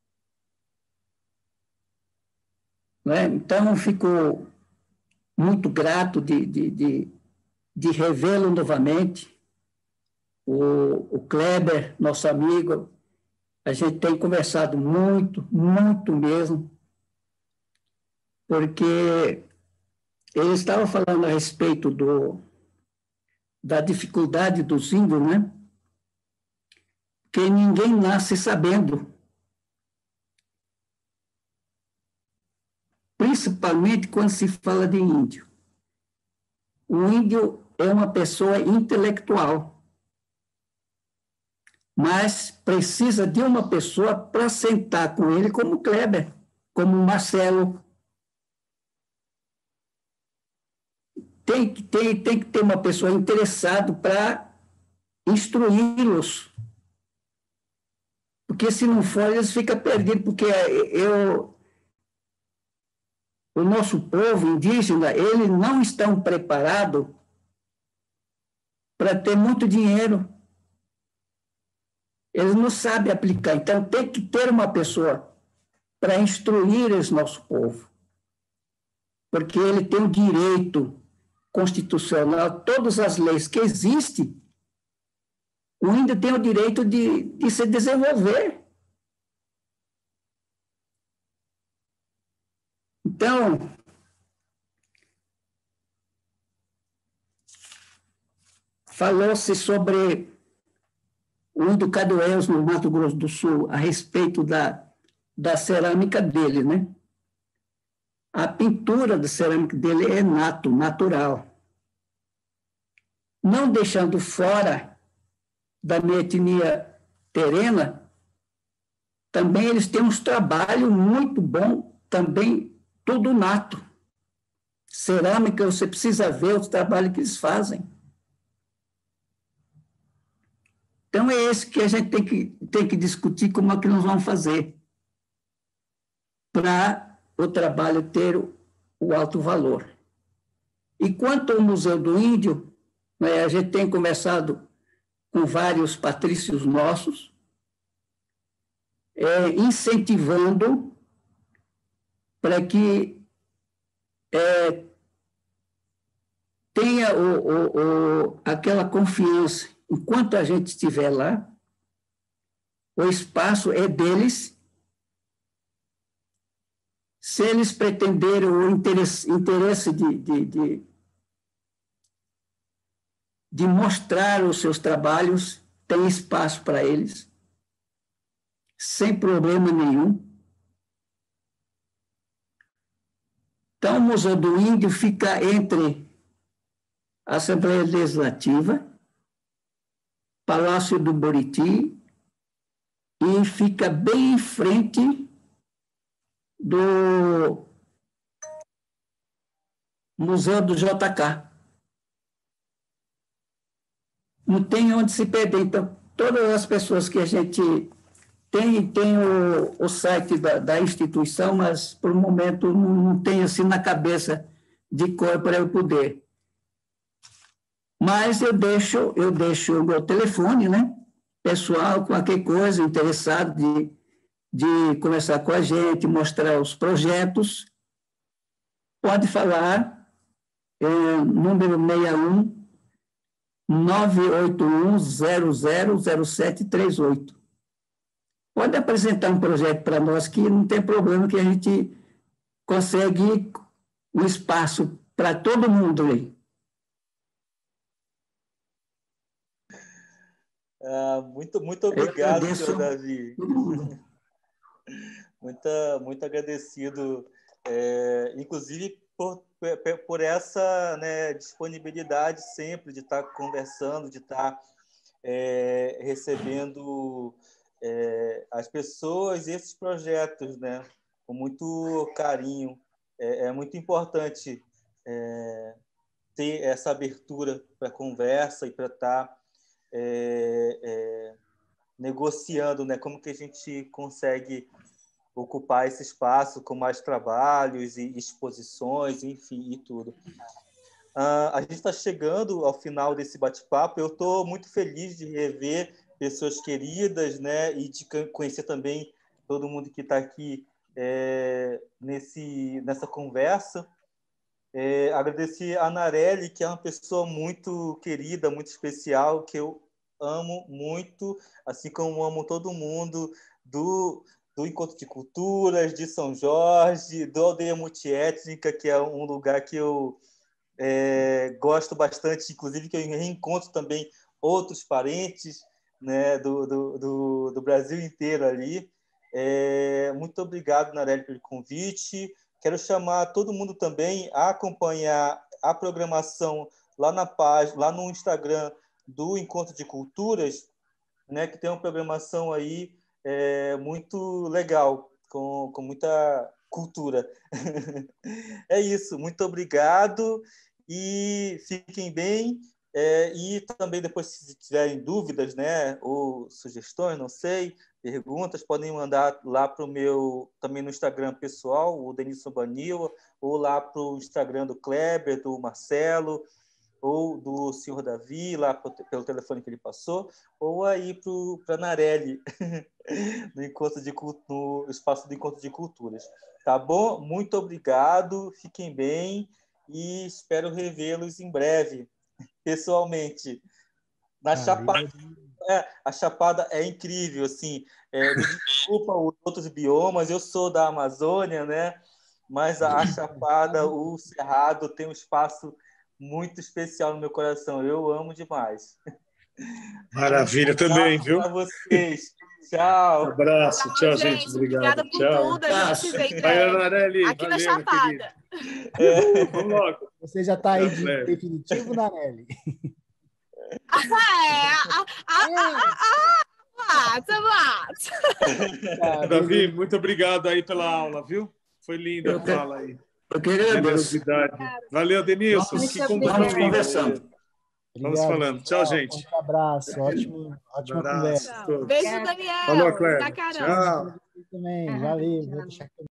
Né? Então, eu fico muito grato de revê-lo novamente. O Kleber, nosso amigo, a gente tem conversado muito, muito mesmo, porque ele estava falando a respeito da dificuldade dos índios, né? Que ninguém nasce sabendo. Principalmente quando se fala de índio. O índio é uma pessoa intelectual, mas precisa de uma pessoa para sentar com ele, como o Kleber, como o Marcelo. Tem que ter uma pessoa interessada para instruí-los. Porque se não for, eles ficam perdidos, porque o nosso povo indígena, ele não está preparado para ter muito dinheiro. Eles não sabem aplicar. Então, tem que ter uma pessoa para instruir esse nosso povo. Porque ele tem o direito constitucional, todas as leis que existem, o índio tem o direito de se desenvolver. Então, falou-se sobre o índio Cadueus, no Mato Grosso do Sul, a respeito da cerâmica dele, né? A pintura da cerâmica dele é natural. Não deixando fora da minha etnia terena, também eles têm uns trabalhos muito bons, também tudo nato. Cerâmica, você precisa ver os trabalhos que eles fazem. Então, é esse que a gente tem que discutir como é que nós vamos fazer para o trabalho ter o alto valor. E quanto ao Museu do Índio, né, a gente tem conversado com vários patrícios nossos, incentivando para que tenha aquela confiança. Enquanto a gente estiver lá, o espaço é deles. Se eles pretenderem o interesse de mostrar os seus trabalhos, tem espaço para eles, sem problema nenhum. Então, o Museu do Índio fica entre a Assembleia Legislativa, Palácio do Buriti, e fica bem em frente do Museu do JK. Não tem onde se perder. Então, todas as pessoas que a gente tem o site da instituição, mas, por um momento, não tem assim na cabeça de cor para eu poder. Mas eu deixo o meu telefone, né? Pessoal, qualquer coisa, interessado de conversar com a gente, mostrar os projetos, pode falar, número 61 981000738. Pode apresentar um projeto para nós que não tem problema, que a gente consegue um espaço para todo mundo aí. Muito obrigado, senhor Davi. Muito agradecido, inclusive por essa, né, disponibilidade sempre de estar conversando, de estar recebendo as pessoas e esses projetos, né, com muito carinho. É muito importante ter essa abertura para conversa e para estar negociando, né, como que a gente consegue ocupar esse espaço com mais trabalhos e exposições, enfim, e tudo. A gente está chegando ao final desse bate-papo. Eu estou muito feliz de rever pessoas queridas, né, e de conhecer também todo mundo que está aqui nessa conversa. Agradecer a Narelli, que é uma pessoa muito querida, muito especial, que eu amo muito, assim como amo todo mundo do Encontro de Culturas, de São Jorge, do Aldeia Multiétnica, que é um lugar que eu gosto bastante, inclusive que eu reencontro também outros parentes, né, do Brasil inteiro ali. Muito obrigado, Narelli, pelo convite. Quero chamar todo mundo também a acompanhar a programação lá na página, lá no Instagram do Encontro de Culturas, né, que tem uma programação aí muito legal, com muita cultura. É isso, muito obrigado e fiquem bem. E também depois, se tiverem dúvidas, né, ou sugestões, não sei, perguntas, podem mandar lá para o meu, também no Instagram pessoal, o Denilson Banil, ou lá para o Instagram do Kleber, do Marcelo, ou do senhor Davi, lá pelo telefone que ele passou, ou aí para a Narelli, no espaço do Encontro de Culturas. Tá bom? Muito obrigado, fiquem bem e espero revê-los em breve, pessoalmente. Na Chapada. A Chapada é incrível, assim, me desculpa os outros biomas, eu sou da Amazônia, né? Mas a Chapada, o Cerrado, tem um espaço muito especial no meu coração. Eu amo demais. Maravilha, também, viu? Para vocês. Tchau. Um abraço. Tchau, gente. Obrigada por tudo. A gente se vê em breve. Aqui na Chapada. Vamos logo. Você já está aí de definitivo, Narelli? Davi, muito obrigado aí pela aula, viu? Foi linda a fala aí. Eu que agradeço. Valeu, Denilson. Vamos conversando. Vamos falando. Tchau, gente. Um abraço. Ótima conversa. Beijo, Daniel. Falou, Cléber. Tchau. Também. Valeu. Vou deixar aqui.